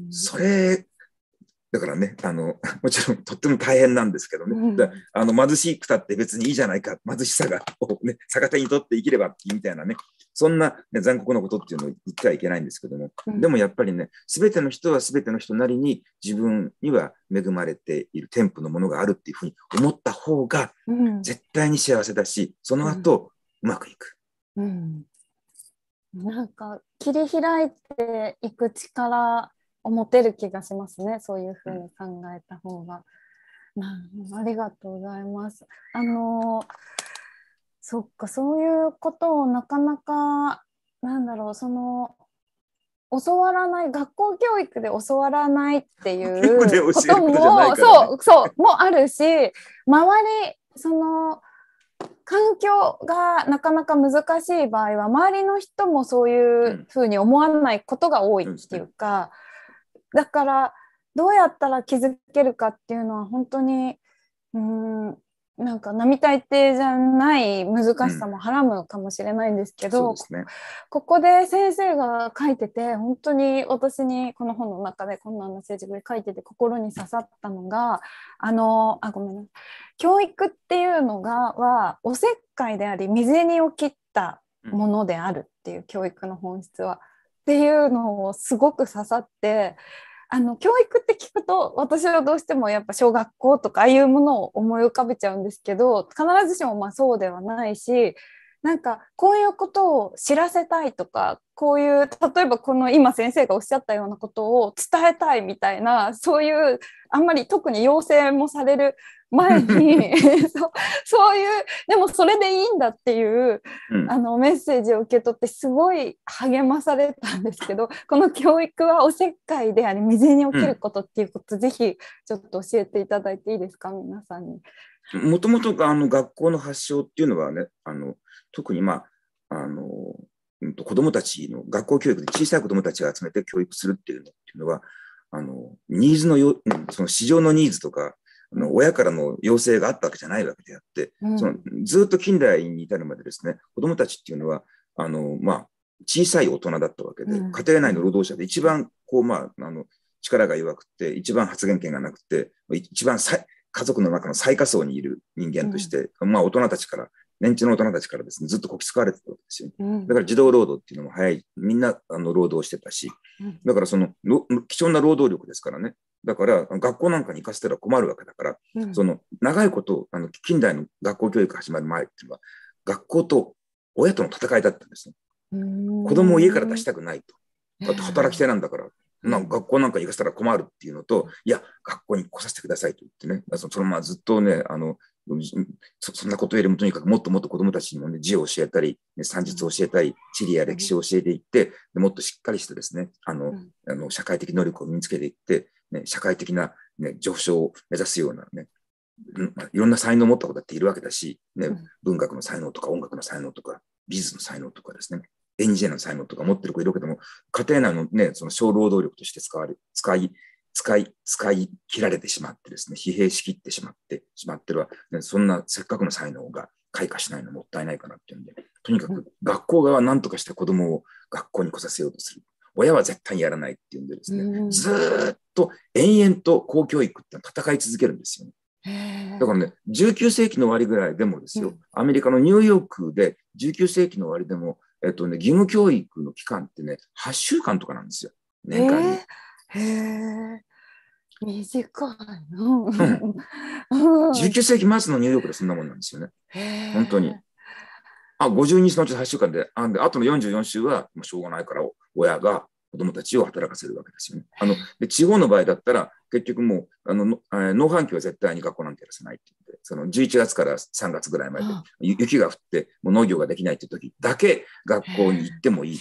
それだからねあのもちろんとっても大変なんですけどね、うん、だあの貧しくたって別にいいじゃないか、貧しさがね、逆手に取って生きればみたいなね、そんな、ね、残酷なことっていうのを言ってはいけないんですけども、うん、でもやっぱりね、すべての人はすべての人なりに自分には恵まれている天賦のものがあるっていうふうに思った方が絶対に幸せだし、その後、うん、うまくいく。 うんうん、なんか切り開いていく力を持てる気がしますね。そういうふうに考えた方が。うん、ありがとうございます。あのそっか、そういうことをなかなかなんだろう、その教わらない、学校教育で教わらないっていうこともそうそうもあるし、周りその環境がなかなか難しい場合は周りの人もそういうふうに思わないことが多いっていうか、だからどうやったら気づけるかっていうのは本当にうーんなんか並大抵じゃない難しさもはらむかもしれないんですけど、うんね、ここで先生が書いてて本当に私にこの本の中でこんなメッセージで書いてて心に刺さったのがあのあごめんなさい教育っていうのがはおせっかいであり身銭を切ったものであるっていう、教育の本質はっていうのをすごく刺さって、あの教育って聞くと私はどうしてもやっぱ小学校とかああいうものを思い浮かべちゃうんですけど、必ずしもまあそうではないし、なんかこういうことを知らせたいとか、こういう例えばこの今先生がおっしゃったようなことを伝えたいみたいな、そういうあんまり特に要請もされる前にそ, そういうでもそれでいいんだっていう、うん、あのメッセージを受け取ってすごい励まされたんですけど、この教育はおせっかいであり身銭を切ることっていうこと、うん、ぜひちょっと教えていただいていいですか、皆さんに。 もともと学校の発祥っていうのはね、あの特にまああの子どもたちの学校教育で小さい子どもたちを集めて教育するっていうのっていうのはあのニーズのよその市場のニーズとかあの親からの要請があったわけじゃないわけであって、うん、そのずっと近代に至るまでですね、子どもたちっていうのはあの、まあ、小さい大人だったわけで、うん、家庭内の労働者で一番こう、まあ、あの力が弱くて一番発言権がなくて一番家族の中の最下層にいる人間として、うん、まあ、大人たちから年中の大人たちからですねずっとこき使われてたわけですよ、うん、だから児童労働っていうのも早い、みんなあの労働してたし、だからその貴重な労働力ですからね、だから学校なんかに行かせたら困るわけだから、うん、その長いことあの近代の学校教育が始まる前っていうのは学校と親との戦いだったんですね。子供を家から出したくないと、だって働き手なんだから、なんか学校なんか行かせたら困るっていうのと、いや学校に来させてくださいと言ってね、そのままずっとねあの そ, そんなことよりもとにかくもっともっと子どもたちにも、ね、字を教えたり、ね、算術を教えたり、地理や歴史を教えていって、でもっとしっかりしてですねあの、うん、あの社会的能力を身につけていって、ね、社会的な、ね、上昇を目指すようなね、まあ、いろんな才能を持った子だっているわけだし、ね、うん、文学の才能とか音楽の才能とか美術の才能とかですね、エンジニアの才能とか持ってる子いるけども、家庭内のねその小労働力として使われ使い使い、使い切られてしまってですね、疲弊しきってしまってしまってるわ、ね、そんなせっかくの才能が開花しないのもったいないかなっていうんで、とにかく学校側は何とかして子供を学校に来させようとする。親は絶対にやらないっていうんでですね、うん、ずっと延々と公教育って戦い続けるんですよね。だからね、じゅうきゅうせいきの終わりぐらいでもですよ、うん、アメリカのニューヨークでじゅうきゅうせいきの終わりでも、えっとね、義務教育の期間ってね、はっしゅうかんとかなんですよ、年間に。 へーへえ、短いの、 うん、じゅうきゅうせいき末のニューヨークでそんなもんなんですよね。本当に。あ、ごじゅうにちのうちはっしゅうかんで、あであとのよんじゅうよんしゅうはもうしょうがないから親が子どもたちを働かせるわけですよね。あので地方の場合だったら結局もうあの農繁期は絶対に学校なんてやらせないって言って、そのじゅういちがつからさんがつぐらいまで雪が降ってもう農業ができないっていう時だけ学校に行ってもいいと。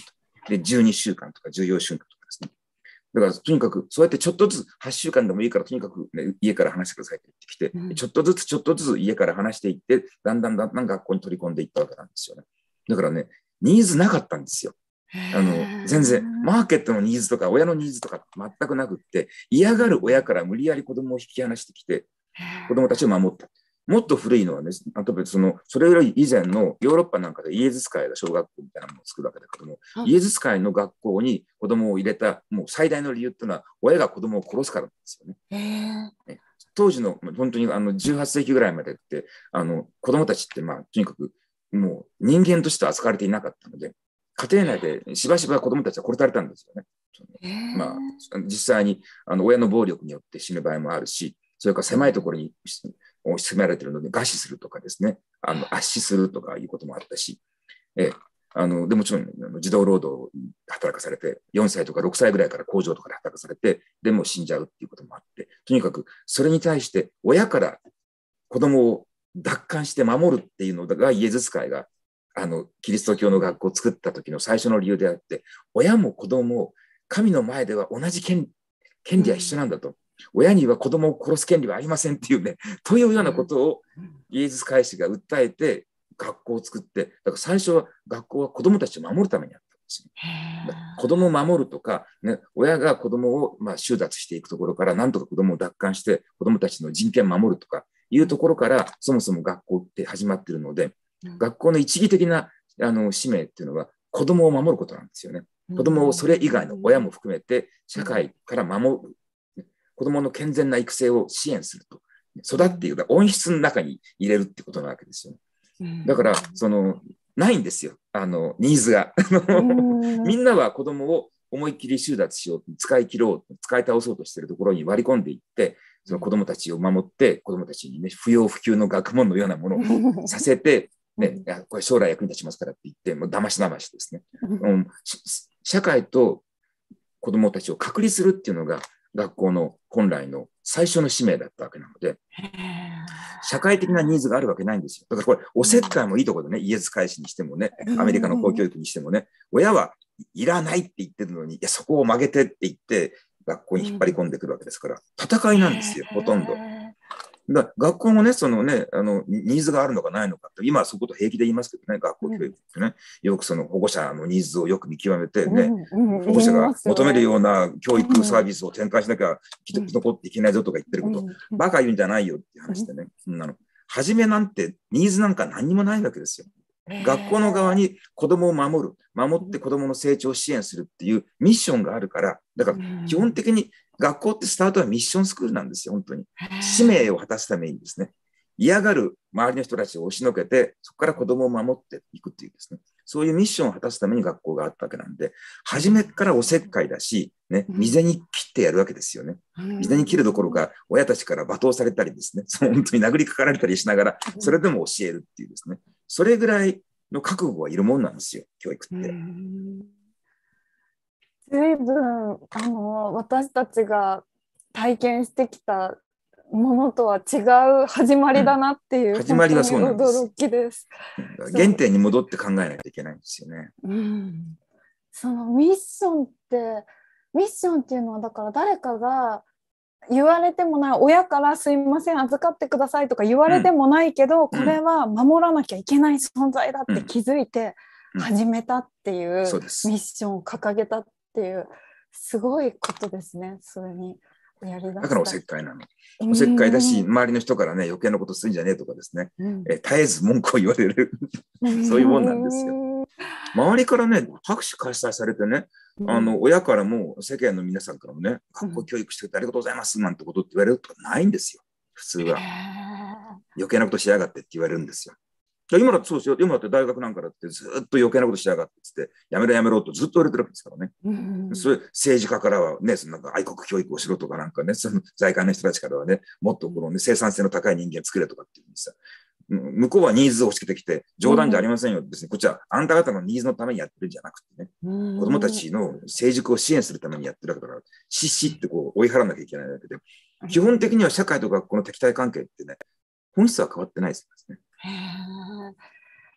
で、じゅうにしゅうかんとかじゅうよんしゅうかんとかですね。だから、とにかく、そうやってちょっとずつ、はっしゅうかんでもいいから、とにかく、ね、家から話してくださいって言ってきて、うん、ちょっとずつ、ちょっとずつ家から話していって、だんだんだんだん学校に取り込んでいったわけなんですよね。だからね、ニーズなかったんですよ。あの、全然、マーケットのニーズとか、親のニーズとか全くなくって、嫌がる親から無理やり子供を引き離してきて、子供たちを守った。もっと古いのはね、あとその、それより以前のヨーロッパなんかでイエズス会が小学校みたいなものを作るわけだけども、イエズス会の学校に子供を入れた、もう最大の理由っていうのは、親が子供を殺すからなんですよね。ね、当時の、本当にあのじゅうはっせいきぐらいまでって、あの子供たちって、まあ、とにかく、もう人間として扱われていなかったので、家庭内でしばしば子供たちは殺されたんですよね。まあ、実際にあの親の暴力によって死ぬ場合もあるし、それから狭いところに押し詰められているので餓死するとかですね、あの圧死するとかいうこともあったし、えあのでもちろん児童労働を働かされて、よんさいとかろくさいぐらいから工場とかで働かされて、でも死んじゃうっていうこともあって、とにかくそれに対して親から子供を奪還して守るっていうのがイエズス会があのキリスト教の学校を作った時の最初の理由であって、親も子供も神の前では同じ 権, 権利は一緒なんだと、うん、親には子供を殺す権利はありませんっていうね、というようなことをイエズス会士が訴えて学校を作って、だから最初は学校は子供たちを守るためにやったんですよ。子供を守るとか、ね、親が子供をまあ収奪していくところから、なんとか子供を奪還して子供たちの人権を守るとかいうところから、そもそも学校って始まっているので、学校の一義的なあの使命っていうのは子供を守ることなんですよね。子供をそれ以外の親も含めて社会から守る、子供の健全な育成を支援すると、育っている温室の中に入れるってことなわけですよね。だからそのないんですよ、あのニーズが。みんなは子供を思いっきり収奪しよう、使い切ろう、使い倒そうとしているところに割り込んでいって、その子供たちを守って、子供たちにね、不要不急の学問のようなものをさせて、ね、いやこれ将来役に立ちますからって言って、もう騙し騙しですね、うん。社会と子どもたちを隔離するっていうのが学校の本来の最初の使命だったわけなので、社会的なニーズがあるわけないんですよ。だからこれ、おせっかいもいいところでね、イエズ会士にしてもね、アメリカの公教育にしてもね、親はいらないって言ってるのに、いやそこを曲げてって言って、学校に引っ張り込んでくるわけですから、戦いなんですよ、ほとんど。だ学校もね、そのね、あの、ニーズがあるのかないのかって、今はそういうこと平気で言いますけどね、学校教育ってね、うん、よくその保護者のニーズをよく見極めてね、うんうん、保護者が求めるような教育サービスを展開しなきゃ生き残っていけないぞとか言ってること、うんうん、バカ言うんじゃないよって話でね、そんなの。初めなんてニーズなんか何にもないわけですよ。学校の側に子供を守る、守って子供の成長を支援するっていうミッションがあるから、だから基本的に学校ってスタートはミッションスクールなんですよ、本当に。使命を果たすためにですね、嫌がる周りの人たちを押しのけて、そこから子供を守っていくっていうですね、そういうミッションを果たすために学校があったわけなんで、初めからおせっかいだし、ね、未然に切ってやるわけですよね。未然に切るどころか、親たちから罵倒されたりですね、その本当に殴りかかられたりしながら、それでも教えるっていうですね、それぐらいの覚悟はいるもんなんですよ、教育って。 随分あの私たちが体験してきたものとは違う始まりだなっていう、うん、 始まりはそうなんです。 驚きです。 原点に戻って考えないといけないんですよね。 うん、そのミッションってミッションっていうのはだから誰かが言われてもない、親からすいません預かってくださいとか言われてもないけど、うん、これは守らなきゃいけない存在だって気づいて始めたっていう、うんうん、ミッションを掲げたっていうすごいことですね。それにやりだした。 だからおせっかいなの。おせっかいだし、周りの人からね余計なことするんじゃねえとかですね、うん、え絶えず文句を言われるそういうもんなんですよ。周りからね拍手喝采されてね、うん、あの親からも世間の皆さんからもね、学校教育してくれてありがとうございますなんてことって言われるとかないんですよ。普通は余計なことしやがってって言われるんですよ。今だってそうですよ。今だって大学なんかだってずっと余計なことしやがってってやめろやめろとずっと言われてるわけですからね。うん、それ政治家からはね、そのなんか愛国教育をしろとかなんかね、その財界の人たちからはね、もっとこの、ね、生産性の高い人間作れとかっていうんですよ。向こうはニーズを押し付けてきて冗談じゃありませんよ、うん、別にこっちはあんた方のニーズのためにやってるんじゃなくてね、うん、子供たちの成熟を支援するためにやってるわけだから、しっしってこう追い払わなきゃいけないわけで、基本的には社会と学校の敵対関係ってね、本質は変わってないですね。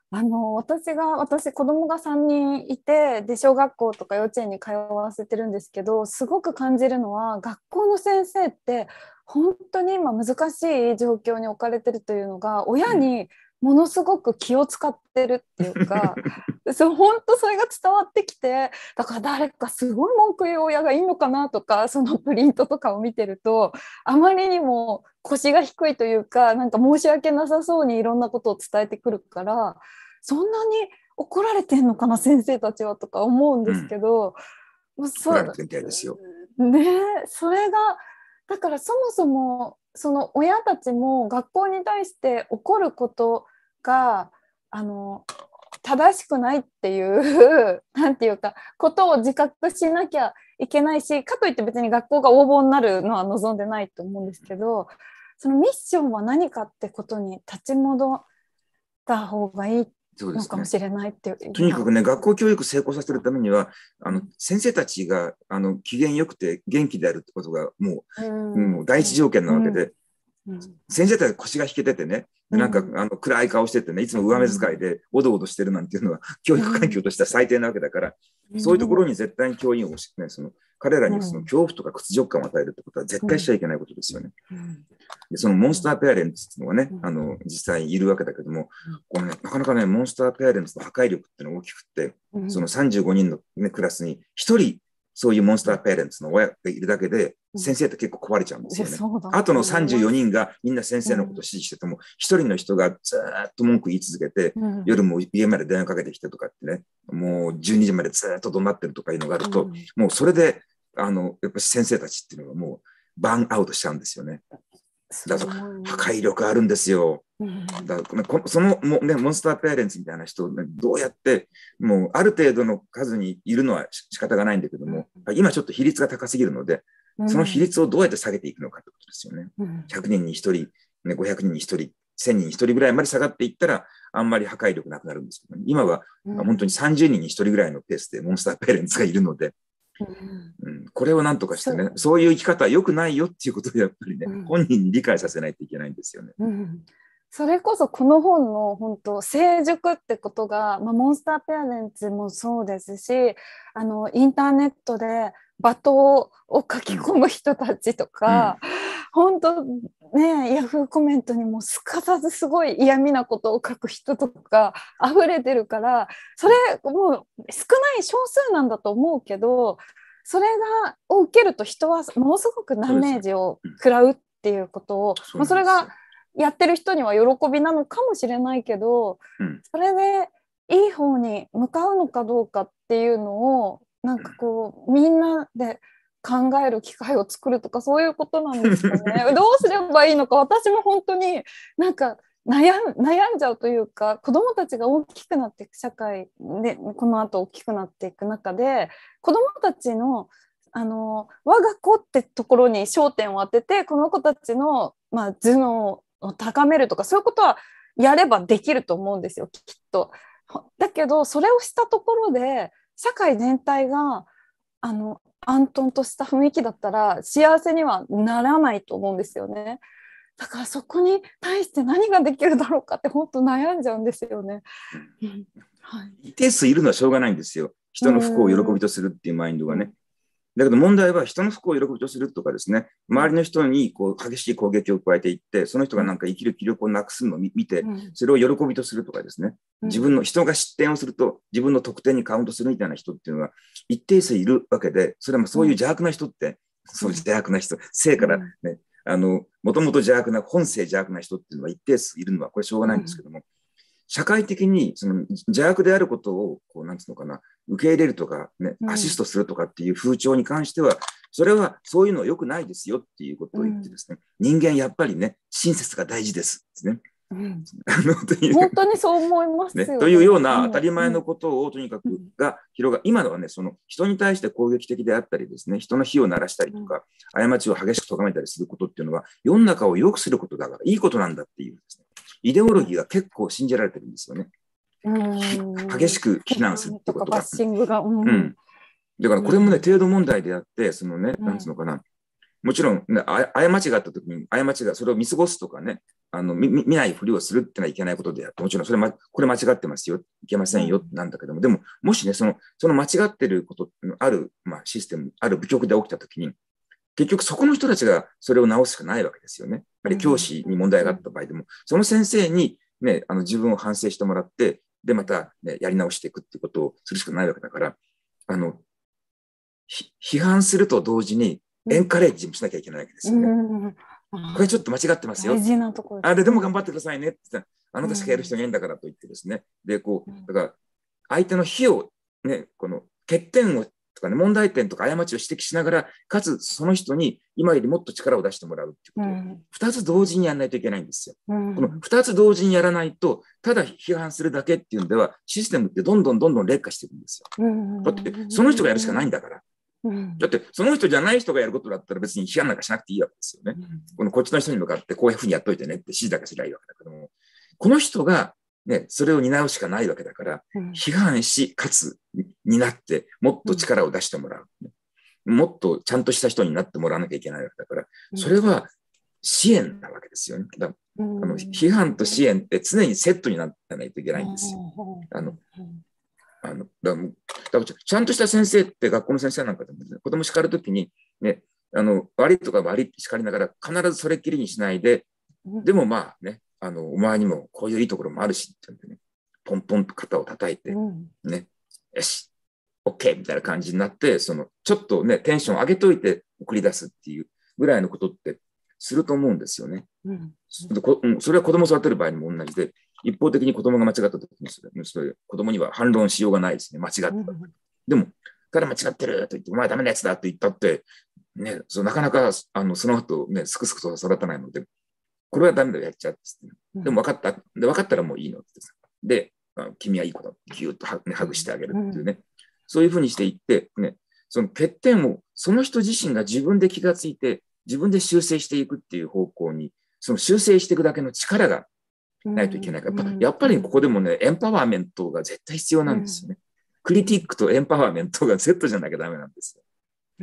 あの私が私子供がさんにんいて、で小学校とか幼稚園に通わせてるんですけど、すごく感じるのは学校の先生って本当に今難しい状況に置かれてるというのが、親にものすごく気を使ってるっていうか、そう本当それが伝わってきて、だから誰かすごい文句言う親がいいのかなとか、そのプリントとかを見てるとあまりにも腰が低いというか、なんか申し訳なさそうにいろんなことを伝えてくるから、そんなに怒られてんのかな先生たちはとか思うんですけど、 うん、怒られてるみたいですよ。 ね、それがだからそもそもその親たちも学校に対して怒ることがあの正しくないっていうなんていうかことを自覚しなきゃいけないし、かといって別に学校が横暴になるのは望んでないと思うんですけど、そのミッションは何かってことに立ち戻った方がいいのかもしれないっていう、 ね、とにかくね、学校教育成功させるためには、あの先生たちがあの機嫌よくて元気であるってことがもう、うん、もう第一条件なわけで、うんうん、先生たち腰が引けててね、なんか、うん、あの暗い顔しててね、いつも上目遣いでおどおどしてるなんていうのは、教育環境としては最低なわけだから、うん、そういうところに絶対に教員を、ね、その彼らにその恐怖とか屈辱感を与えるってことは絶対しちゃいけないことですよね。うん、でそのモンスターペアレンツっていうのがね、うん、あの実際いるわけだけども、このね、なかなかね、モンスターペアレンツの破壊力っていうのが大きくて、うん、そのさんじゅうごにんの、ね、クラスにひとりそういうモンスターペアレンツの親がいるだけで、先生って結構壊れちゃうんですよね。うん、あとのさんじゅうよにんがみんな先生のことを支持してても、ひとりの人がずっと文句言い続けて、うん、夜も家まで電話かけてきてとかってね、もうじゅうにじまでずっと怒鳴ってるとかいうのがあると、うん、もうそれで、あの、やっぱり先生たちっていうのがもうバーンアウトしちゃうんですよね。だから破壊力あるんですよ。だからそのも、ね、モンスターペアレンツみたいな人、ね、どうやってもうある程度の数にいるのは仕方がないんだけども、今ちょっと比率が高すぎるので、その比率をどうやって下げていくのかということですよね。ひゃくにんにひとり、ね、ごひゃくにんにひとり、せんにんにひとりぐらいまで下がっていったらあんまり破壊力なくなるんですけど、ね、今は本当にさんじゅうにんにひとりぐらいのペースでモンスターペアレンツがいるので、うん、これを何とかしてね、そう、そういう生き方は良くないよっていうことをやっぱりね、うん、本人に理解させないといけないんですよね。 うん、それこそこの本の本当成熟ってことが、まあ、モンスターペアレンツもそうですし、あのインターネットで罵倒を書き込む人たちとか、うん、本当ね、ヤフーコメントにもすかさずすごい嫌味なことを書く人とか溢れてるから、それもう少ない少数なんだと思うけど、それがを受けると人はものすごくダメージを食らうっていうことを、そ, まあ、それがやってる人には喜びなのかもしれないけど、うん、それでいい方に向かうのかどうかっていうのをなんかこうみんなで考える機会を作るとか、そういうことなんですかね。どうすればいいのか、私も本当になんか悩ん、悩んじゃうというか、子どもたちが大きくなっていく社会でこの後大きくなっていく中で、子どもたちのあの我が子ってところに焦点を当てて、この子たちの、まあ、頭脳を高めるとか、そういうことはやればできると思うんですよ、きっと。だけどそれをしたところで社会全体があの安頓とした雰囲気だったら幸せにはならないと思うんですよね。だからそこに対して何ができるだろうかって本当悩んじゃうんですよね。 うん、はい、一定数いるのはしょうがないんですよ。人の不幸を喜びとするっていうマインドがね。だけど問題は人の不幸を喜びとするとかですね、周りの人にこう激しい攻撃を加えていって、その人がなんか生きる気力をなくすのを見て、それを喜びとするとかですね、自分の人が失点をすると自分の得点にカウントするみたいな人っていうのは一定数いるわけで、それはそういう邪悪な人って、そういう邪悪な人、生からね、あの、もともと邪悪な、本性邪悪な人っていうのは一定数いるのはこれしょうがないんですけども、社会的にその邪悪であることをこうなんつうのかな、受け入れるとか、ね、アシストするとかっていう風潮に関しては、それはそういうのは良くないですよっていうことを言ってですね、うん、人間やっぱりね、親切が大事ですですね。 うん、本当にそう思いますよね。 ねというような当たり前のことをとにかくが広が、今のはね、その人に対して攻撃的であったりですね、人の火を鳴らしたりとか、過ちを激しく咎めたりすることっていうのは、世の中を良くすることだから、いいことなんだっていうですね、イデオロギーが結構信じられてるんですよね。うん激しく非難するってことが。 バッシングが、うんうん、だからこれもね、程度問題であって、そのね、なんつうのかな、 もちろん、ね、あ過ちがあったときに、過ちがそれを見過ごすとかね、あの見見ないふりをするってのはいけないことであって、もちろんそれ、ま、これ間違ってますよ、いけませんよ、なんだけども、でも、もしね、その、その間違ってることのある、まあ、システム、ある部局で起きたときに、結局そこの人たちがそれを直すしかないわけですよね。やっぱり教師に問題があった場合でも、その先生に、ね、あの自分を反省してもらって、で、また、ね、やり直していくっていうことをするしかないわけだから、あの、批判すると同時にエンカレッジもしなきゃいけないわけですよね。うんうん、これちょっと間違ってますよ。 大事なところです。 あれでも頑張ってくださいねって言ったら、あなたしかやる人いないんだからと言ってですね。で、こう、だから相手の非を、ね、この欠点をとかね、問題点とか過ちを指摘しながら、かつその人に今よりもっと力を出してもらうっていうことを、二、うん、つ同時にやらないといけないんですよ。うん、この二つ同時にやらないと、ただ批判するだけっていうんでは、システムってどんどんどんどん劣化していくんですよ。うん、だって、その人がやるしかないんだから。うん、だって、その人じゃない人がやることだったら別に批判なんかしなくていいわけですよね。うん、このこっちの人に向かってこういうふうにやっといてねって指示だけすりゃいいわけだけども、この人が、ね、それを担うしかないわけだから、うん、批判し、かつ、担って、もっと力を出してもらう、うん。もっとちゃんとした人になってもらわなきゃいけないわけだから、それは支援なわけですよね。だあの批判と支援って常にセットにならないといけないんですよ。あのあのだからちゃんとした先生って学校の先生なんかでも、ね、子供叱るときに、ね、あの悪いとか悪いって叱りながら必ずそれっきりにしないで、でもまあね、あのお前にもこういういいところもあるしって言ってね、ポンポンと肩を叩いて、ね、よし、OK みたいな感じになって、そのちょっとね、テンション上げといて送り出すっていうぐらいのことってすると思うんですよね。うん、それは子供を育てる場合にも同じで、一方的に子供が間違ったときにそれ、それ子供には反論しようがないですね。間違った。うん、でも、彼間違ってると言って、お前ダメなやつだと言ったって、ね、そなかなかあのその後ね、すくすくと育たないので、これはダメだよ、やっちゃって、ね。でも分かった。で、分かったらもういいのって。で、君はいい子だ。ぎゅっとハグしてあげるっていうね。うん、そういうふうにしていって、ね、その欠点をその人自身が自分で気がついて、自分で修正していくっていう方向に、その修正していくだけの力がないといけないから、うん、やっぱりここでもね、エンパワーメントが絶対必要なんですよね。うん、クリティックとエンパワーメントがセットじゃなきゃダメなんですよ。 うん、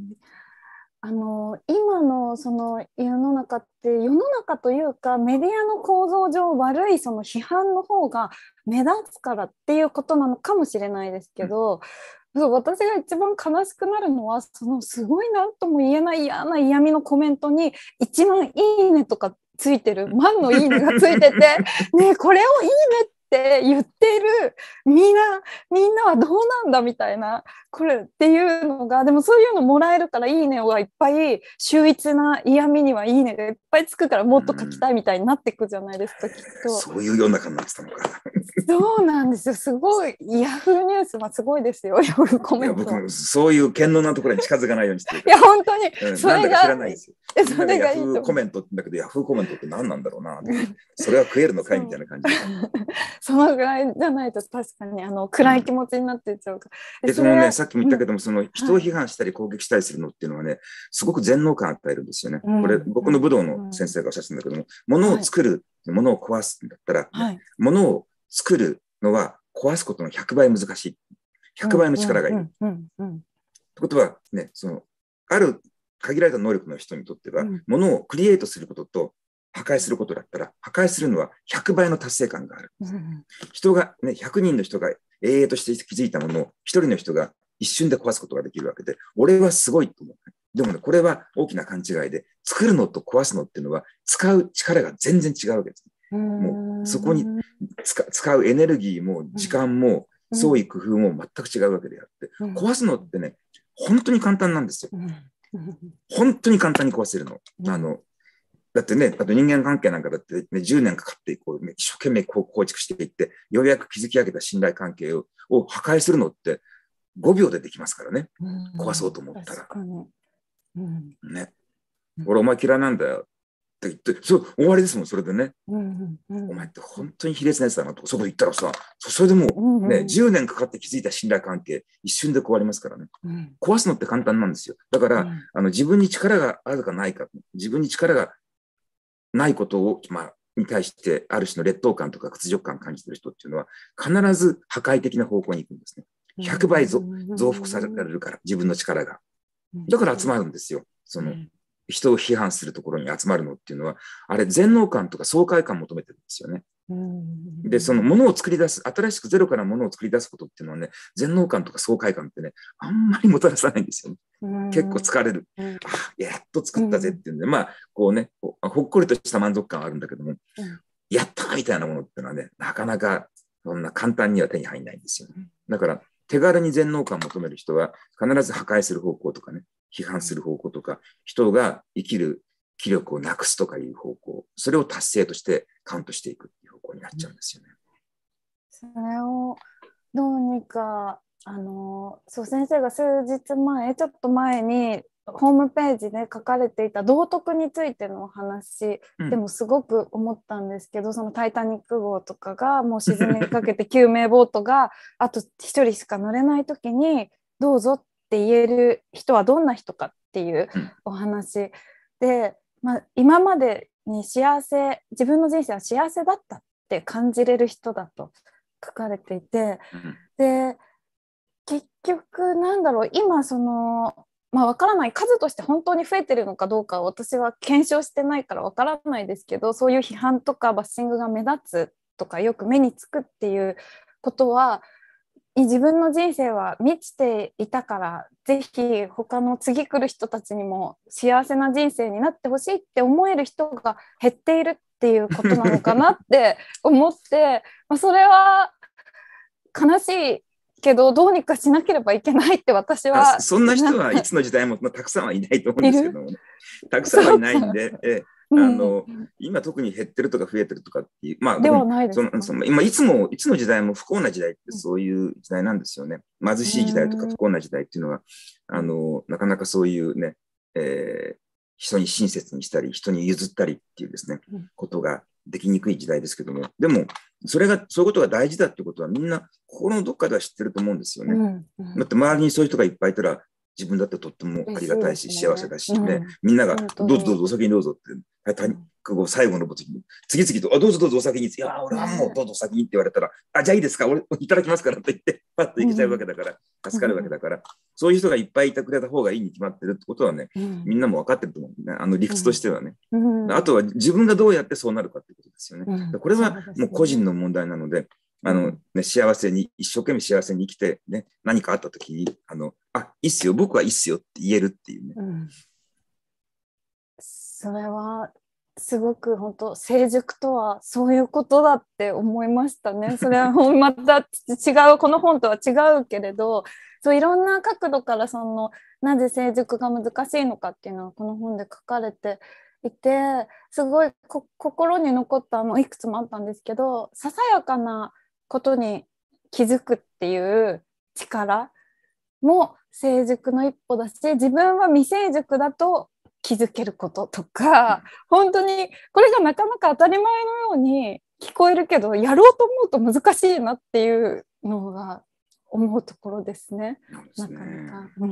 あの今のその世の中って世の中というかメディアの構造上悪いその批判の方が目立つからっていうことなのかもしれないですけど、うん、私が一番悲しくなるのはそのすごい何とも言えない嫌な嫌味のコメントにいちまんいいねとかついてる万のいいねがついててねえこれをいいねって言ってるみんなみんなはどうなんだみたいなこれっていうのがでもそういうのもらえるからいいねがいっぱい秀逸な嫌味にはいいねがいっぱいつくからもっと書きたいみたいになっていくじゃないですか、きっと。 そういう世の中になってたのかな。 そうなんですよ。すごいヤフーニュースはすごいですよ。ヤフーコメント。 いや僕もそういう堅能なところに近づかないようにしてる。 いや本当に、 うん、それがなんだか知らないですよ。 それがいいとヤフーコメントって言うんだけどヤフーコメントって何なんだろうな。それは食えるのかいみたいな感じ。 そのぐらいじゃないと確かにあの暗い気持ちになっていっちゃうから。でそのねさっきも言ったけども、うん、その人を批判したり攻撃したりするのっていうのはねすごく全能感を与えるんですよね。うん、これ僕の武道の先生がおっしゃってたんだけども、うん、物を作る、はい、物を壊すんだったら、ねはい、物を作るのは壊すことのひゃくばい難しい。ひゃくばいの力がいる。ってことはね、そのある限られた能力の人にとっては、うん、物をクリエイトすることと破壊することだったら、破壊するのはひゃくばいの達成感がある。うん、人がね、ひゃくにんの人が永遠として築いたものをひとりの人が一瞬で壊すことができるわけで、俺はすごいと思う。でもね、これは大きな勘違いで、作るのと壊すのっていうのは使う力が全然違うわけです。もうそこに使うエネルギーも時間も創意工夫も全く違うわけであって、うん、壊すのってね本当に簡単なんですよ、うん、本当に簡単に壊せるの、うん、あのだってね、あと人間関係なんかだって、ね、じゅうねんかかってこう、ね、一生懸命こう構築していってようやく築き上げた信頼関係をを破壊するのってごびょうでできますからね、うん、壊そうと思ったら、うんね、俺お前嫌いなんだよって言って、そう終わりですもん、それでね、うんうん、お前って本当に卑劣なやつだなとそこで言ったらさ、それでもう、ねうんうん、じゅうねんかかって築いた信頼関係一瞬で壊れますからね、うん、壊すのって簡単なんですよ。だから、うん、あの自分に力があるかないか、自分に力がないことを、まあ、に対してある種の劣等感とか屈辱感を感じている人っていうのは必ず破壊的な方向に行くんですね。ひゃくばい増幅されるから自分の力が、だから集まるんですよ。 その人を批判するところに集まるのっていうのは、あれ全能感とか爽快感を求めてるんですよね。で、そのものを作り出す、新しくゼロからものを作り出すことっていうのはね、全能感とか爽快感ってね、あんまりもたらさないんですよね。結構疲れる。あ、やっと作ったぜっていうんで、まあ、こうね、ほっこりとした満足感はあるんだけども、やったみたいなものっていうのはね、なかなかそんな簡単には手に入らないんですよね。だから、手軽に全能感を求める人は、必ず破壊する方向とかね、批判する方向とか、人が生きる気力をなくすとかいう方向、それを達成としてカウントしていくっていう方向になっちゃうんですよね。 それをどうにか、あのそう先生が数日前、ちょっと前にホームページで書かれていた道徳についてのお話でもすごく思ったんですけど、うん、そのタイタニック号とかがもう沈みかけて救命ボートがあと一人しか乗れない時にどうぞって言える人はどんな人かっていうお話で、まあ、今までに幸せ、自分の人生は幸せだったって感じれる人だと書かれていて、うん、で結局なんだろう、今そのまあ分からない、数として本当に増えてるのかどうか私は検証してないから分からないですけど、そういう批判とかバッシングが目立つとかよく目につくっていうことは、自分の人生は満ちていたからぜひ他の次来る人たちにも幸せな人生になってほしいって思える人が減っているっていうことなのかなって思ってまあそれは悲しいけどどうにかしなければいけないって私は。 そんな人はいつの時代もたくさんはいないと思うんですけども、ね、たくさんはいないんで、えあのうん、今特に減ってるとか増えてるとかっていう、まあ、 ではないですか。 そのその今いつもいつの時代も不幸な時代ってそういう時代なんですよね。貧しい時代とか不幸な時代っていうのは、あのなかなかそういうね、えー、人に親切にしたり人に譲ったりっていうですね、ことができにくい時代ですけども、でもそれがそういうことが大事だってことはみんな心のどっかでは知ってると思うんですよね。うんうん、だって周りにそういう人がいっぱいいたら自分だってとってもありがたいし、ね、幸せだし、ね、うん、みんながどうぞどうぞお先にどうぞってタイタニック号最後の時に次々とあどうぞどうぞお先に、いや俺はもうどうぞお先にって言われたら、あじゃあいいですか俺いただきますからって言ってパッといけちゃうわけだから、うん、助かるわけだから、うん、そういう人がいっぱいいてくれた方がいいに決まってるってことはね、うん、みんなも分かってると思うね、あの理屈としてはね、うんうん、あとは自分がどうやってそうなるかってことですよね、うん、これはもう個人の問題なので、あのね、幸せに一生懸命幸せに生きて、ね、何かあった時にあのあいいっすよ僕はいいっすよって言えるっていうね、うん、 それはすごく本当成熟とはそういうことだって思いましたね。それはまた違うこの本とは違うけれど、そういろんな角度からそのなぜ成熟が難しいのかっていうのはこの本で書かれていて、すごいこ心に残ったのいくつもあったんですけど、ささやかなことに気づくっていう力も成熟の一歩だし、自分は未成熟だと気づけることとか、本当にこれがなかなか当たり前のように聞こえるけどやろうと思うと難しいなっていうのが思うところですね。なかなか、うん、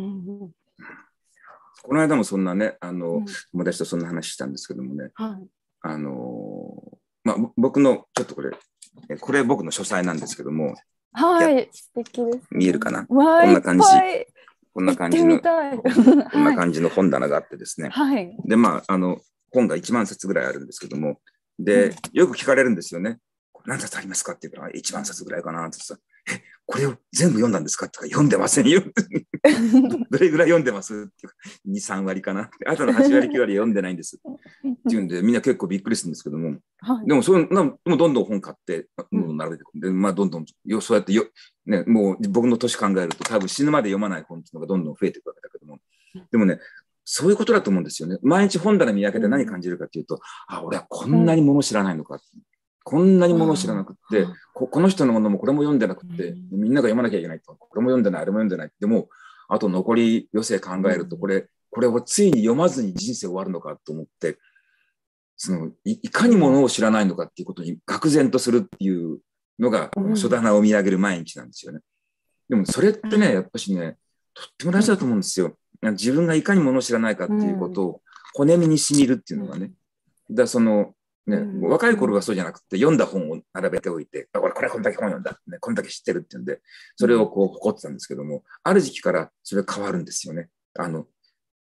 この間もそんなねあの、うん、友達とそんな話したんですけどもね、はい、あのまあ僕のちょっとこれこれ僕の書斎なんですけども、 はい、素敵です、ね、 見えるかな、 こんな感じこんな感じのこんな感じの本棚があってですね、はい、でまああの本がいちまんさつぐらいあるんですけども、で、うん、よく聞かれるんですよね。何冊ありますかって言うからいちまんさつぐらいかなってさ、えこれを全部読んだんですかって言うから読んでませんよどれぐらい読んでますってに、さんわりかな、あとのはちわりきゅうわり読んでないんですって言うんで、みんな結構びっくりするんですけども、はい、でもそういうのもどんどん本買って並べてくるんで、まあどんどんよそうやってよ、ね、もう僕の年考えると多分死ぬまで読まない本っていうのがどんどん増えていくわけだけども、でもねそういうことだと思うんですよね。毎日本棚見分けて何感じるかっていうと、うん、あ俺はこんなにもの知らないのか、うん、こんなにもの知らなくって、うん、こ, この人のものもこれも読んでなくって、うん、みんなが読まなきゃいけないと、これも読んでないあれも読んでないってもうあと残り余生考えるとこれこれをついに読まずに人生終わるのかと思って、その い, いかにものを知らないのかっていうことに愕然とするっていうのがこの書棚を見上げる毎日なんですよね。でもそれってねやっぱしねとっても大事だと思うんですよ。自分がいかにものを知らないかっていうことを骨身に染みるっていうのがね、だそのね、うん、若い頃はそうじゃなくて読んだ本を並べておいて、これこれこんだけ本読んだ、ね、こんだけ知ってるっていうんでそれをこう誇ってたんですけども、ある時期からそれ変わるんですよね。あの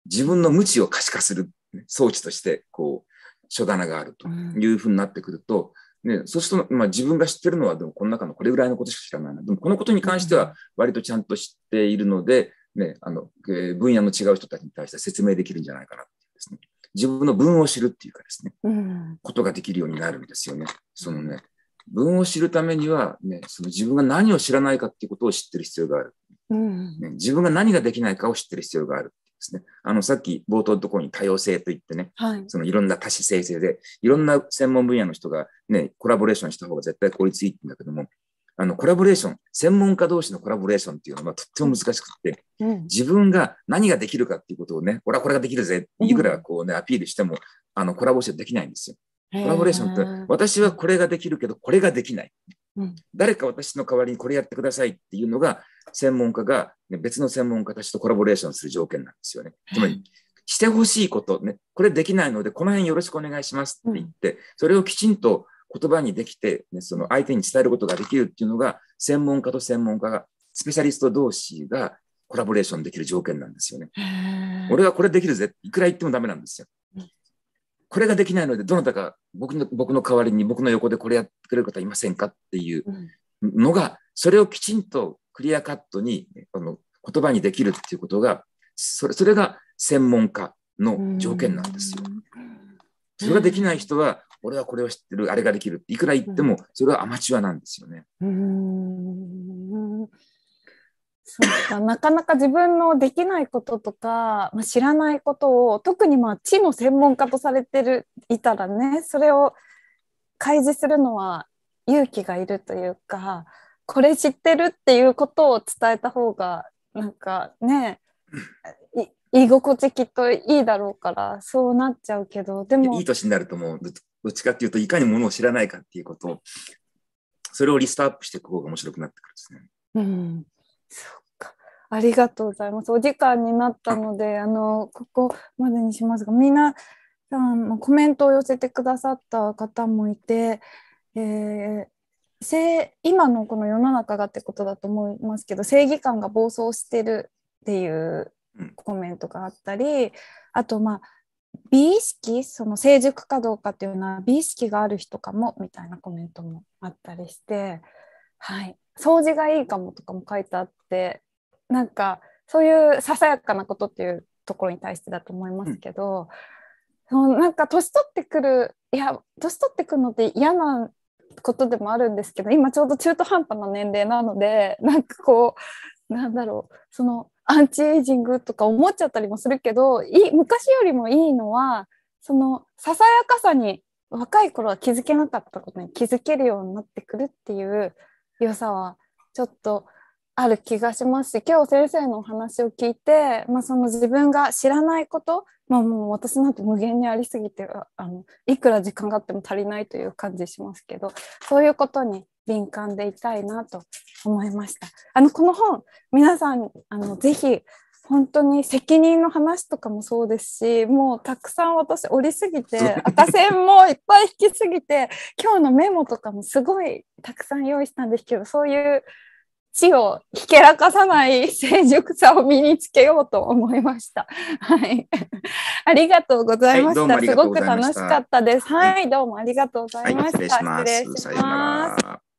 自分の無知を可視化する装置としてこう書棚があるというふうになってくると、ね、そうすると、まあ、自分が知ってるのはでもこの中のこれぐらいのことしか知らないな。でもこのことに関しては割とちゃんと知っているので、ね、あのえー、分野の違う人たちに対して説明できるんじゃないかなってですね。自分の分を知るっていうかですね、うん、ことができるようになるんですよね。そのね、分を知るためには、ね、その自分が何を知らないかっていうことを知ってる必要がある。うんね、自分が何ができないかを知ってる必要がある。ですね、あのさっき冒頭のところに多様性といってね、はい、そのいろんな多種性性でいろんな専門分野の人が、ね、コラボレーションした方が絶対効率いいんだけども、あのコラボレーション、専門家同士のコラボレーションっていうのはとっても難しくて、うん、自分が何ができるかっていうことをね、俺はこれができるぜっていくらこう、ね、アピールしてもあのコラボレーションできないんですよ。コラボレーションって私はこれができるけどこれができない、うん、誰か私の代わりにこれやってくださいっていうのが専門家が、ね、別の専門家たちとコラボレーションする条件なんですよね。つまりしてほしいこと、ね、これできないのでこの辺よろしくお願いしますって言って、うん、それをきちんと言葉にできて、ね、その相手に伝えることができるっていうのが専門家と専門家がスペシャリスト同士がコラボレーションできる条件なんですよね。俺はこれできるぜいくら言ってもダメなんですよ。これができないのでどなたか僕の、僕の代わりに僕の横でこれやってくれる方いませんかっていうのが、それをきちんとクリアカットにあの言葉にできるっていうことが、それ、それが専門家の条件なんですよ。それができない人は、俺はこれを知ってる、あれができるっていくら言っても、それはアマチュアなんですよね。 うーん、そうか、なかなか自分のできないこととか、まあ、知らないことを特にまあ知の専門家とされてるいたらね、それを開示するのは勇気がいるというか、これ知ってるっていうことを伝えた方がなんかね、居心地きっといいだろうからそうなっちゃうけど、でもいい年になるともうどっちかっていうといかにものを知らないかっていうことを、それをリストアップしていく方が面白くなってくるんですね。 うん、そうか、ありがとうございます。お時間になったので、あのここまでにしますが、みんなコメントを寄せてくださった方もいて、えー、今のこの世の中がってことだと思いますけど、正義感が暴走してるっていうコメントがあったり、あとまあ美意識、その成熟かどうかっていうのは美意識がある人かもみたいなコメントもあったりして、はい、掃除がいいかもとかも書いてあって、なんかそういうささやかなことっていうところに対してだと思いますけど、うん、そのなんか年取ってくる、いや年取ってくるのって嫌なことでもあるんですけど、今ちょうど中途半端な年齢なので、なんかこうなんだろう、そのアンチエイジングとか思っちゃったりもするけど、い昔よりもいいのはそのささやかさに若い頃は気づけなかったことに気づけるようになってくるっていう良さはちょっとある気がしますし、今日先生のお話を聞いて、まあ、その自分が知らないこと、まあ、もう私なんて無限にありすぎて、あのいくら時間があっても足りないという感じしますけど、そういうことに敏感でいたいなと思いました。あのこの本、皆さんあのぜひ本当に責任の話とかもそうですし、もうたくさん私折りすぎて、赤線もいっぱい引きすぎて、今日のメモとかもすごいたくさん用意したんですけど、そういう知をひけらかさない成熟さを身につけようと思いました。はい、ありがとうございました。はい、すごく楽しかったです。はい、どうもありがとうございました。 はい、失礼します。 失礼します。